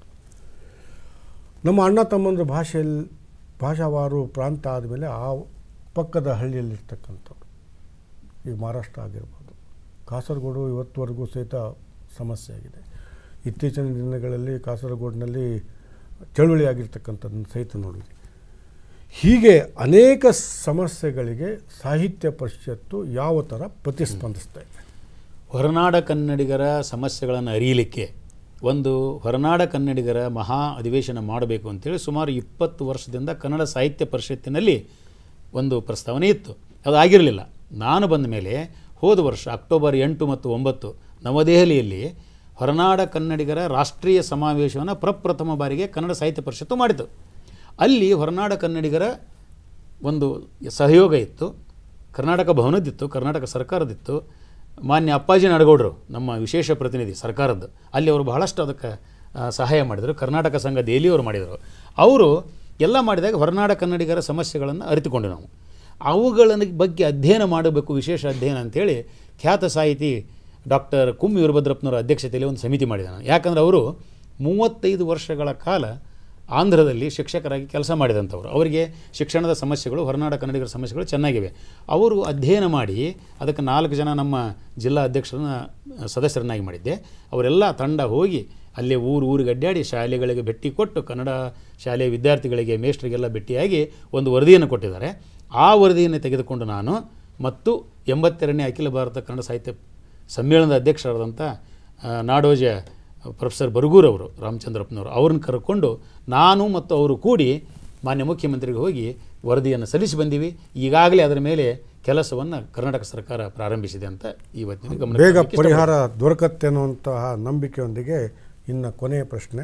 ನಮ್ಮ ಅಣ್ಣ ತಮ್ಮಂದ್ರ ಭಾಷೆಯಲ್ಲಿ ಭಾಷಾವಾರು ಪ್ರಾಂತ ಆದಮೇಲೆ ಆ ಪಕ್ಕದ ಹಳ್ಳಿಯಲ್ಲಿರ್ತಕ್ಕಂಥವ್ರು ಈಗ ಮಹಾರಾಷ್ಟ್ರ ಆಗಿರ್ಬೋದು, ಕಾಸರಗೋಡು ಇವತ್ತುವರೆಗೂ ಸಹಿತ ಸಮಸ್ಯೆ ಆಗಿದೆ. ಇತ್ತೀಚಿನ ದಿನಗಳಲ್ಲಿ ಕಾಸರಗೋಡಿನಲ್ಲಿ ಚಳುವಳಿ ಆಗಿರ್ತಕ್ಕಂಥದ್ದನ್ನು ಸಹಿತ ನೋಡಿದ್ವಿ. ಹೀಗೆ ಅನೇಕ ಸಮಸ್ಯೆಗಳಿಗೆ ಸಾಹಿತ್ಯ ಪರಿಷತ್ತು ಯಾವ ಥರ ಪ್ರತಿಸ್ಪಂದಿಸ್ತಾ ಇದೆ? ಹೊರನಾಡ ಕನ್ನಡಿಗರ ಸಮಸ್ಯೆಗಳನ್ನು ಅರಿಯಲಿಕ್ಕೆ ಒಂದು ಹೊರನಾಡ ಕನ್ನಡಿಗರ ಮಹಾ ಅಧಿವೇಶನ ಮಾಡಬೇಕು ಅಂತೇಳಿ ಸುಮಾರು ಇಪ್ಪತ್ತು ವರ್ಷದಿಂದ ಕನ್ನಡ ಸಾಹಿತ್ಯ ಪರಿಷತ್ತಿನಲ್ಲಿ ಒಂದು ಪ್ರಸ್ತಾವನೆ ಇತ್ತು. ಅದು ಆಗಿರಲಿಲ್ಲ. ನಾನು ಬಂದ ಮೇಲೆ ಹೋದ ವರ್ಷ ಅಕ್ಟೋಬರ್ ಎಂಟು ಮತ್ತು ಒಂಬತ್ತು ನವದೆಹಲಿಯಲ್ಲಿ ಹೊರನಾಡ ಕನ್ನಡಿಗರ ರಾಷ್ಟ್ರೀಯ ಸಮಾವೇಶವನ್ನು ಪ್ರಪ್ರಥಮ ಬಾರಿಗೆ ಕನ್ನಡ ಸಾಹಿತ್ಯ ಪರಿಷತ್ತು ಮಾಡಿತು. ಅಲ್ಲಿ ಹೊರನಾಡ ಕನ್ನಡಿಗರ ಒಂದು ಸಹಯೋಗ ಇತ್ತು. ಕರ್ನಾಟಕ ಭವನದ್ದಿತ್ತು, ಕರ್ನಾಟಕ ಸರ್ಕಾರದಿತ್ತು. ಮಾನ್ಯ ಅಪ್ಪಾಜಿ ನಾಡಗೌಡರು ನಮ್ಮ ವಿಶೇಷ ಪ್ರತಿನಿಧಿ ಸರ್ಕಾರದ್ದು, ಅಲ್ಲಿ ಅವರು ಬಹಳಷ್ಟು ಅದಕ್ಕೆ ಸಹಾಯ ಮಾಡಿದರು. ಕರ್ನಾಟಕ ಸಂಘ ದೆಹಲಿಯವರು ಮಾಡಿದರು. ಅವರು ಎಲ್ಲ ಮಾಡಿದಾಗ ಹೊರನಾಡ ಕನ್ನಡಿಗರ ಸಮಸ್ಯೆಗಳನ್ನು ಅರಿತುಕೊಂಡು ನಾವು ಅವುಗಳ ಬಗ್ಗೆ ಅಧ್ಯಯನ ಮಾಡಬೇಕು, ವಿಶೇಷ ಅಧ್ಯಯನ ಅಂಥೇಳಿ ಖ್ಯಾತ ಸಾಹಿತಿ ಡಾಕ್ಟರ್ ಕುಂ ವೀರಭದ್ರಪ್ಪನವರ ಅಧ್ಯಕ್ಷತೆಯಲ್ಲಿ ಒಂದು ಸಮಿತಿ ಮಾಡಿದ್ದಾನೆ. ಯಾಕಂದರೆ ಅವರು ಮೂವತ್ತೈದು ವರ್ಷಗಳ ಕಾಲ ಆಂಧ್ರದಲ್ಲಿ ಶಿಕ್ಷಕರಾಗಿ ಕೆಲಸ ಮಾಡಿದಂಥವ್ರು. ಅವರಿಗೆ ಶಿಕ್ಷಣದ ಸಮಸ್ಯೆಗಳು, ಹೊರನಾಡ ಕನ್ನಡಿಗರ ಸಮಸ್ಯೆಗಳು ಚೆನ್ನಾಗಿವೆ. ಅವರು ಅಧ್ಯಯನ ಮಾಡಿ ಅದಕ್ಕೆ ನಾಲ್ಕು ಜನ ನಮ್ಮ ಜಿಲ್ಲಾ ಅಧ್ಯಕ್ಷರನ್ನ ಸದಸ್ಯರನ್ನಾಗಿ ಮಾಡಿದ್ದೆ. ಅವರೆಲ್ಲ ತಂಡ ಹೋಗಿ ಅಲ್ಲೇ ಊರು ಊರಿಗೆ ಅಡ್ಡಾಡಿ ಶಾಲೆಗಳಿಗೆ ಭೇಟಿ ಕೊಟ್ಟು ಕನ್ನಡ ಶಾಲೆಯ ವಿದ್ಯಾರ್ಥಿಗಳಿಗೆ ಮೇಷ್ಟ್ರಿಗೆಲ್ಲ ಭೇಟಿಯಾಗಿ ಒಂದು ವರದಿಯನ್ನು ಕೊಟ್ಟಿದ್ದಾರೆ. ಆ ವರದಿಯನ್ನು ತೆಗೆದುಕೊಂಡು ನಾನು ಮತ್ತು ಎಂಬತ್ತೆರಡನೇ ಅಖಿಲ ಭಾರತ ಕನ್ನಡ ಸಾಹಿತ್ಯ ಸಮ್ಮೇಳನದ ಅಧ್ಯಕ್ಷರಾದಂಥ ನಾಡೋಜ ಪ್ರೊಫೆಸರ್ ಬರಗೂರವರು, ರಾಮಚಂದ್ರಪ್ಪನವರು, ಅವ್ರನ್ನ ಕರ್ಕೊಂಡು ನಾನು ಮತ್ತು ಅವರು ಕೂಡಿ ಮಾನ್ಯ ಮುಖ್ಯಮಂತ್ರಿಗೆ ಹೋಗಿ ವರದಿಯನ್ನು ಸಲ್ಲಿಸಿ ಬಂದೀವಿ. ಈಗಾಗಲೇ ಅದರ ಮೇಲೆ ಕೆಲಸವನ್ನು ಕರ್ನಾಟಕ ಸರ್ಕಾರ ಪ್ರಾರಂಭಿಸಿದೆ ಅಂತ ಇವತ್ತಿನ ಗಮನ. ಬೇಗ ಪರಿಹಾರ ದೊರಕತ್ತೆ ಅನ್ನುವಂತಹ ನಂಬಿಕೆಯೊಂದಿಗೆ ಇನ್ನು ಕೊನೆಯ ಪ್ರಶ್ನೆ,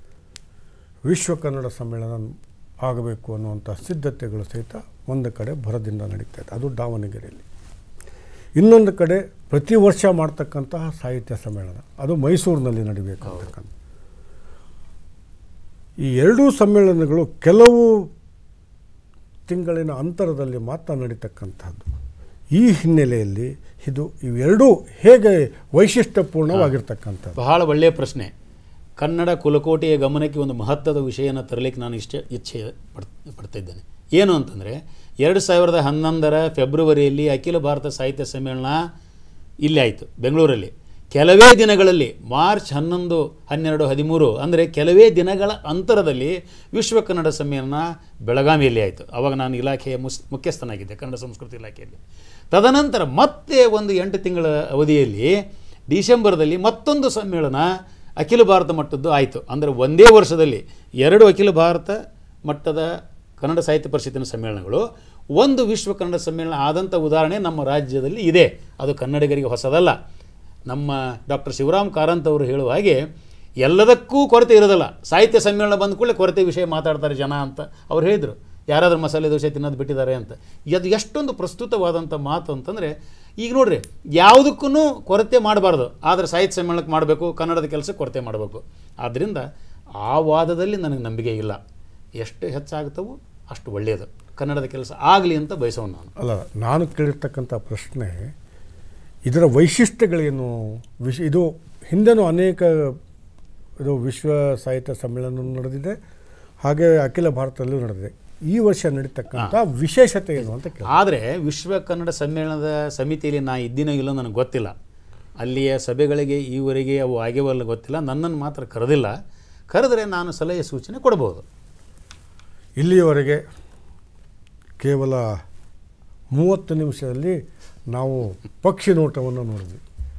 ವಿಶ್ವ ಕನ್ನಡ ಸಮ್ಮೇಳನ ಆಗಬೇಕು ಅನ್ನುವಂಥ ಸಿದ್ಧತೆಗಳು ಸಹಿತ ಒಂದು ಕಡೆ ಭರದಿಂದ ನಡೀತಾ ಇದೆ, ಅದು ದಾವಣಗೆರೆಯಲ್ಲಿ. ಇನ್ನೊಂದು ಕಡೆ ಪ್ರತಿ ವರ್ಷ ಮಾಡ್ತಕ್ಕಂತಹ ಸಾಹಿತ್ಯ ಸಮ್ಮೇಳನ ಅದು ಮೈಸೂರಿನಲ್ಲಿ ನಡೀಬೇಕು ಅಂತಕ್ಕಂಥ. ಈ ಎರಡೂ ಸಮ್ಮೇಳನಗಳು ಕೆಲವು ತಿಂಗಳಿನ ಅಂತರದಲ್ಲಿ ಮಾತ್ರ ನಡೀತಕ್ಕಂಥದ್ದು. ಈ ಹಿನ್ನೆಲೆಯಲ್ಲಿ ಇದು ಇವೆರಡೂ ಹೇಗೆ ವೈಶಿಷ್ಟ್ಯಪೂರ್ಣವಾಗಿರ್ತಕ್ಕಂಥದ್ದು? ಬಹಳ ಒಳ್ಳೆಯ ಪ್ರಶ್ನೆ. ಕನ್ನಡ ಕುಲಕೋಟೆಯ ಗಮನಕ್ಕೆ ಒಂದು ಮಹತ್ವದ ವಿಷಯನ ತರಲಿಕ್ಕೆ ನಾನು ಇಷ್ಟ ಇಚ್ಛೆ ಪಡ್ ಪಡ್ತಾ ಇದ್ದೇನೆ. ಏನು ಅಂತಂದರೆ, ಎರಡು ಸಾವಿರದ ಹನ್ನೊಂದರ ಫೆಬ್ರವರಿಯಲ್ಲಿ ಅಖಿಲ ಭಾರತ ಸಾಹಿತ್ಯ ಸಮ್ಮೇಳನ ಇಲ್ಲಿ ಆಯಿತು ಬೆಂಗಳೂರಲ್ಲಿ. ಕೆಲವೇ ದಿನಗಳಲ್ಲಿ ಮಾರ್ಚ್ ಹನ್ನೊಂದು ಹನ್ನೆರಡು ಹದಿಮೂರು ಅಂದರೆ ಕೆಲವೇ ದಿನಗಳ ಅಂತರದಲ್ಲಿ ವಿಶ್ವ ಕನ್ನಡ ಸಮ್ಮೇಳನ ಬೆಳಗಾವಿಯಲ್ಲಿ ಆಯಿತು. ಆವಾಗ ನಾನು ಇಲಾಖೆಯ ಮುಸ್ ಮುಖ್ಯಸ್ಥನಾಗಿದ್ದೆ ಕನ್ನಡ ಸಂಸ್ಕೃತಿ ಇಲಾಖೆಯಲ್ಲಿ. ತದನಂತರ ಮತ್ತೆ ಒಂದು ಎಂಟು ತಿಂಗಳ ಅವಧಿಯಲ್ಲಿ ಡಿಸೆಂಬರ್ದಲ್ಲಿ ಮತ್ತೊಂದು ಸಮ್ಮೇಳನ ಅಖಿಲ ಭಾರತ ಮಟ್ಟದ್ದು ಆಯಿತು. ಅಂದರೆ ಒಂದೇ ವರ್ಷದಲ್ಲಿ ಎರಡು ಅಖಿಲ ಭಾರತ ಮಟ್ಟದ ಕನ್ನಡ ಸಾಹಿತ್ಯ ಪರಿಷತ್ತಿನ ಸಮ್ಮೇಳನಗಳು, ಒಂದು ವಿಶ್ವ ಕನ್ನಡ ಸಮ್ಮೇಳನ ಆದಂಥ ಉದಾಹರಣೆ ನಮ್ಮ ರಾಜ್ಯದಲ್ಲಿ ಇದೆ. ಅದು ಕನ್ನಡಿಗರಿಗೆ ಹೊಸದಲ್ಲ. ನಮ್ಮ ಡಾಕ್ಟರ್ ಶಿವರಾಮ್ ಕಾರಂತ್ ಅವರು ಹೇಳುವ ಹಾಗೆ ಎಲ್ಲದಕ್ಕೂ ಕೊರತೆ ಇರೋದಲ್ಲ. ಸಾಹಿತ್ಯ ಸಮ್ಮೇಳನ ಬಂದ ಕೂಡಲೇ ಕೊರತೆ ವಿಷಯ ಮಾತಾಡ್ತಾರೆ ಜನ ಅಂತ ಅವ್ರು ಹೇಳಿದರು. ಯಾರಾದರೂ ಮಸಾಲೆ ದೋಸೆ ತಿನ್ನೋದು ಬಿಟ್ಟಿದ್ದಾರೆ ಅಂತ. ಅದು ಎಷ್ಟೊಂದು ಪ್ರಸ್ತುತವಾದಂಥ ಮಾತು ಅಂತಂದರೆ, ಈಗ ನೋಡ್ರಿ ಯಾವುದಕ್ಕೂ ಕೊರತೆ ಮಾಡಬಾರ್ದು, ಆದರೆ ಸಾಹಿತ್ಯ ಸಮ್ಮೇಳನಕ್ಕೆ ಮಾಡಬೇಕು, ಕನ್ನಡದ ಕೆಲಸಕ್ಕೆ ಕೊರತೆ ಮಾಡಬೇಕು. ಆದ್ದರಿಂದ ಆ ವಾದದಲ್ಲಿ ನನಗೆ ನಂಬಿಕೆ ಇಲ್ಲ. ಎಷ್ಟು ಹೆಚ್ಚಾಗ್ತವೋ ಅಷ್ಟು ಒಳ್ಳೆಯದು, ಕನ್ನಡದ ಕೆಲಸ ಆಗಲಿ ಅಂತ ಬಯಸೋನು ನಾನು. ಅಲ್ಲ, ನಾನು ಕೇಳಿರ್ತಕ್ಕಂಥ ಪ್ರಶ್ನೆ ಇದರ ವೈಶಿಷ್ಟ್ಯಗಳೇನು. ವಿಶ್ ಇದು ಹಿಂದೆನೂ ಅನೇಕ ಇದು ವಿಶ್ವ ಸಾಹಿತ್ಯ ಸಮ್ಮೇಳನ ನಡೆದಿದೆ, ಹಾಗೆ ಅಖಿಲ ಭಾರತದಲ್ಲೂ ನಡೆದಿದೆ. ಈ ವರ್ಷ ನಡೀತಕ್ಕಂಥ ವಿಶೇಷತೆ ಏನು ಅಂತ ಕೇಳಿ. ಆದರೆ ವಿಶ್ವ ಕನ್ನಡ ಸಮ್ಮೇಳನದ ಸಮಿತಿಯಲ್ಲಿ ನಾ ಇದ್ದೀನೋ ಇಲ್ಲೋ ನನಗೆ ಗೊತ್ತಿಲ್ಲ. ಅಲ್ಲಿಯ ಸಭೆಗಳಿಗೆ ಈವರೆಗೆ ಅವು ಆಗ್ಯವಲ್ಲ ಗೊತ್ತಿಲ್ಲ. ನನ್ನನ್ನು ಮಾತ್ರ ಕರೆದಿಲ್ಲ. ಕರೆದರೆ ನಾನು ಸಲಹೆ ಸೂಚನೆ ಕೊಡಬಹುದು. ಇಲ್ಲಿಯವರೆಗೆ ಕೇವಲ ಮೂವತ್ತು ನಿಮಿಷದಲ್ಲಿ ನಾವು ಪಕ್ಷಿ ನೋಟವನ್ನು ನೋಡಿದ್ವಿ.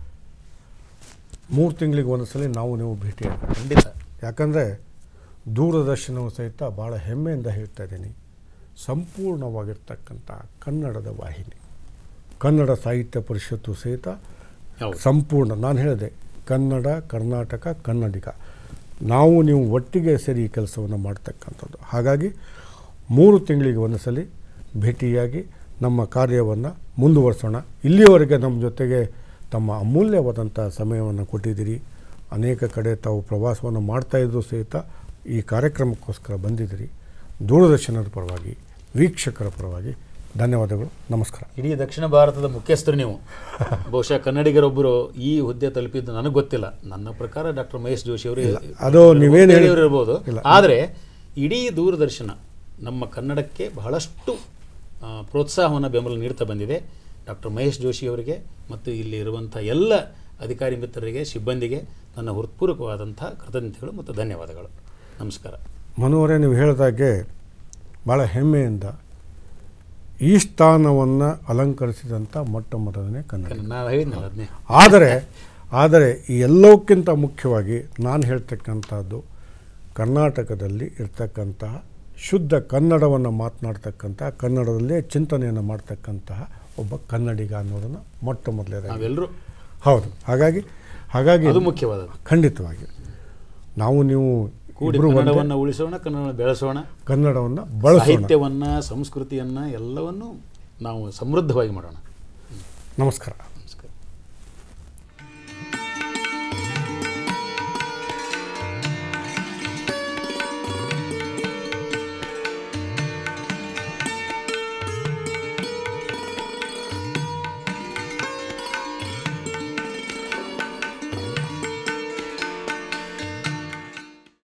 ಮೂರು ತಿಂಗಳಿಗೆ ಒಂದು ಸಲ ನಾವು ನೀವು ಭೇಟಿಯಾಗ ಖಂಡಿತ. ಯಾಕಂದರೆ ದೂರದರ್ಶನವು ಸಹಿತ ಭಾಳ ಹೆಮ್ಮೆಯಿಂದ ಹೇಳ್ತಾ ಇದ್ದೀನಿ, ಸಂಪೂರ್ಣವಾಗಿರ್ತಕ್ಕಂಥ ಕನ್ನಡದ ವಾಹಿನಿ. ಕನ್ನಡ ಸಾಹಿತ್ಯ ಪರಿಷತ್ತು ಸಹಿತ ಸಂಪೂರ್ಣ, ನಾನು ಹೇಳಿದೆ ಕನ್ನಡ, ಕರ್ನಾಟಕ, ಕನ್ನಡಿಗ, ನಾವು ನೀವು ಒಟ್ಟಿಗೆ ಸೇರಿ ಈ ಕೆಲಸವನ್ನು ಮಾಡ್ತಕ್ಕಂಥದ್ದು. ಹಾಗಾಗಿ ಮೂರು ತಿಂಗಳಿಗೆ ಒಂದು ಸಲ ಭೇಟಿಯಾಗಿ ನಮ್ಮ ಕಾರ್ಯವನ್ನು ಮುಂದುವರಿಸೋಣ. ಇಲ್ಲಿಯವರೆಗೆ ನಮ್ಮ ಜೊತೆಗೆ ತಮ್ಮ ಅಮೂಲ್ಯವಾದಂಥ ಸಮಯವನ್ನು ಕೊಟ್ಟಿದ್ದೀರಿ. ಅನೇಕ ಕಡೆ ತಾವು ಪ್ರವಾಸವನ್ನು ಮಾಡ್ತಾಯಿದ್ರು ಸಹಿತ ಈ ಕಾರ್ಯಕ್ರಮಕ್ಕೋಸ್ಕರ ಬಂದಿದ್ದೀರಿ. ದೂರದರ್ಶನದ ಪರವಾಗಿ, ವೀಕ್ಷಕರ ಪರವಾಗಿ ಧನ್ಯವಾದಗಳು, ನಮಸ್ಕಾರ. ಇಡೀ ದಕ್ಷಿಣ ಭಾರತದ ಮುಖ್ಯಸ್ಥರು ನೀವು. ಬಹುಶಃ ಕನ್ನಡಿಗರೊಬ್ಬರು ಈ ಹುದ್ದೆ ತಲುಪಿದ್ದು ನನಗೆ ಗೊತ್ತಿಲ್ಲ. ನನ್ನ ಪ್ರಕಾರ ಡಾಕ್ಟರ್ ಮಹೇಶ್ ಜೋಶಿ ಅವರು ಅದು ನೀವೇನು ಇರ್ಬೋದು. ಆದರೆ ಇಡೀ ದೂರದರ್ಶನ ನಮ್ಮ ಕನ್ನಡಕ್ಕೆ ಬಹಳಷ್ಟು ಪ್ರೋತ್ಸಾಹವನ್ನು, ಬೆಂಬಲ ನೀಡ್ತಾ ಬಂದಿದೆ. ಡಾಕ್ಟರ್ ಮಹೇಶ್ ಜೋಶಿ ಅವರಿಗೆ ಮತ್ತು ಇಲ್ಲಿ ಇರುವಂಥ ಎಲ್ಲ ಅಧಿಕಾರಿ ಮಿತ್ರರಿಗೆ, ಸಿಬ್ಬಂದಿಗೆ ನನ್ನ ಹೃತ್ಪೂರ್ವಕವಾದಂಥ ಕೃತಜ್ಞತೆಗಳು ಮತ್ತು ಧನ್ಯವಾದಗಳು. ನಮಸ್ಕಾರ. ಮನೋಹರೇ, ನೀವು ಹೇಳಿದಾಗೆ ಭಾಳ ಹೆಮ್ಮೆಯಿಂದ ಈ ಸ್ಥಾನವನ್ನು ಅಲಂಕರಿಸಿದಂಥ ಮೊಟ್ಟ ಮೊದಲನೇ ಕನ್ನಡ. ನಾವು ಹೇಳಿದ್ನಲ್ಲ ಅದನ್ನೇ. ಆದರೆ ಆದರೆ ಈ ಎಲ್ಲಕ್ಕಿಂತ ಮುಖ್ಯವಾಗಿ ನಾನು ಹೇಳ್ತಕ್ಕಂಥದ್ದು, ಕರ್ನಾಟಕದಲ್ಲಿ ಇರ್ತಕ್ಕಂತಹ ಶುದ್ಧ ಕನ್ನಡವನ್ನು ಮಾತನಾಡ್ತಕ್ಕಂಥ, ಕನ್ನಡದಲ್ಲೇ ಚಿಂತನೆಯನ್ನು ಮಾಡ್ತಕ್ಕಂತಹ ಒಬ್ಬ ಕನ್ನಡಿಗ ಅನ್ನೋದನ್ನು ಮೊಟ್ಟ ಮೊದಲೇ ನಾವೆಲ್ಲರೂ. ಹೌದು. ಹಾಗಾಗಿ ಹಾಗಾಗಿ ಅದು ಮುಖ್ಯವಾದದ್ದು. ಖಂಡಿತವಾಗಿ ನಾವು ನೀವು ಕೂಡಿ ಕನ್ನಡವನ್ನು ಉಳಿಸೋಣ, ಕನ್ನಡವನ್ನು ಬೆಳೆಸೋಣ, ಕನ್ನಡವನ್ನು ಬಳಸೋಣ, ಸಾಹಿತ್ಯವನ್ನು, ಸಂಸ್ಕೃತಿಯನ್ನು ಎಲ್ಲವನ್ನು ನಾವು ಸಮೃದ್ಧವಾಗಿ ಮಾಡೋಣ. ನಮಸ್ಕಾರ.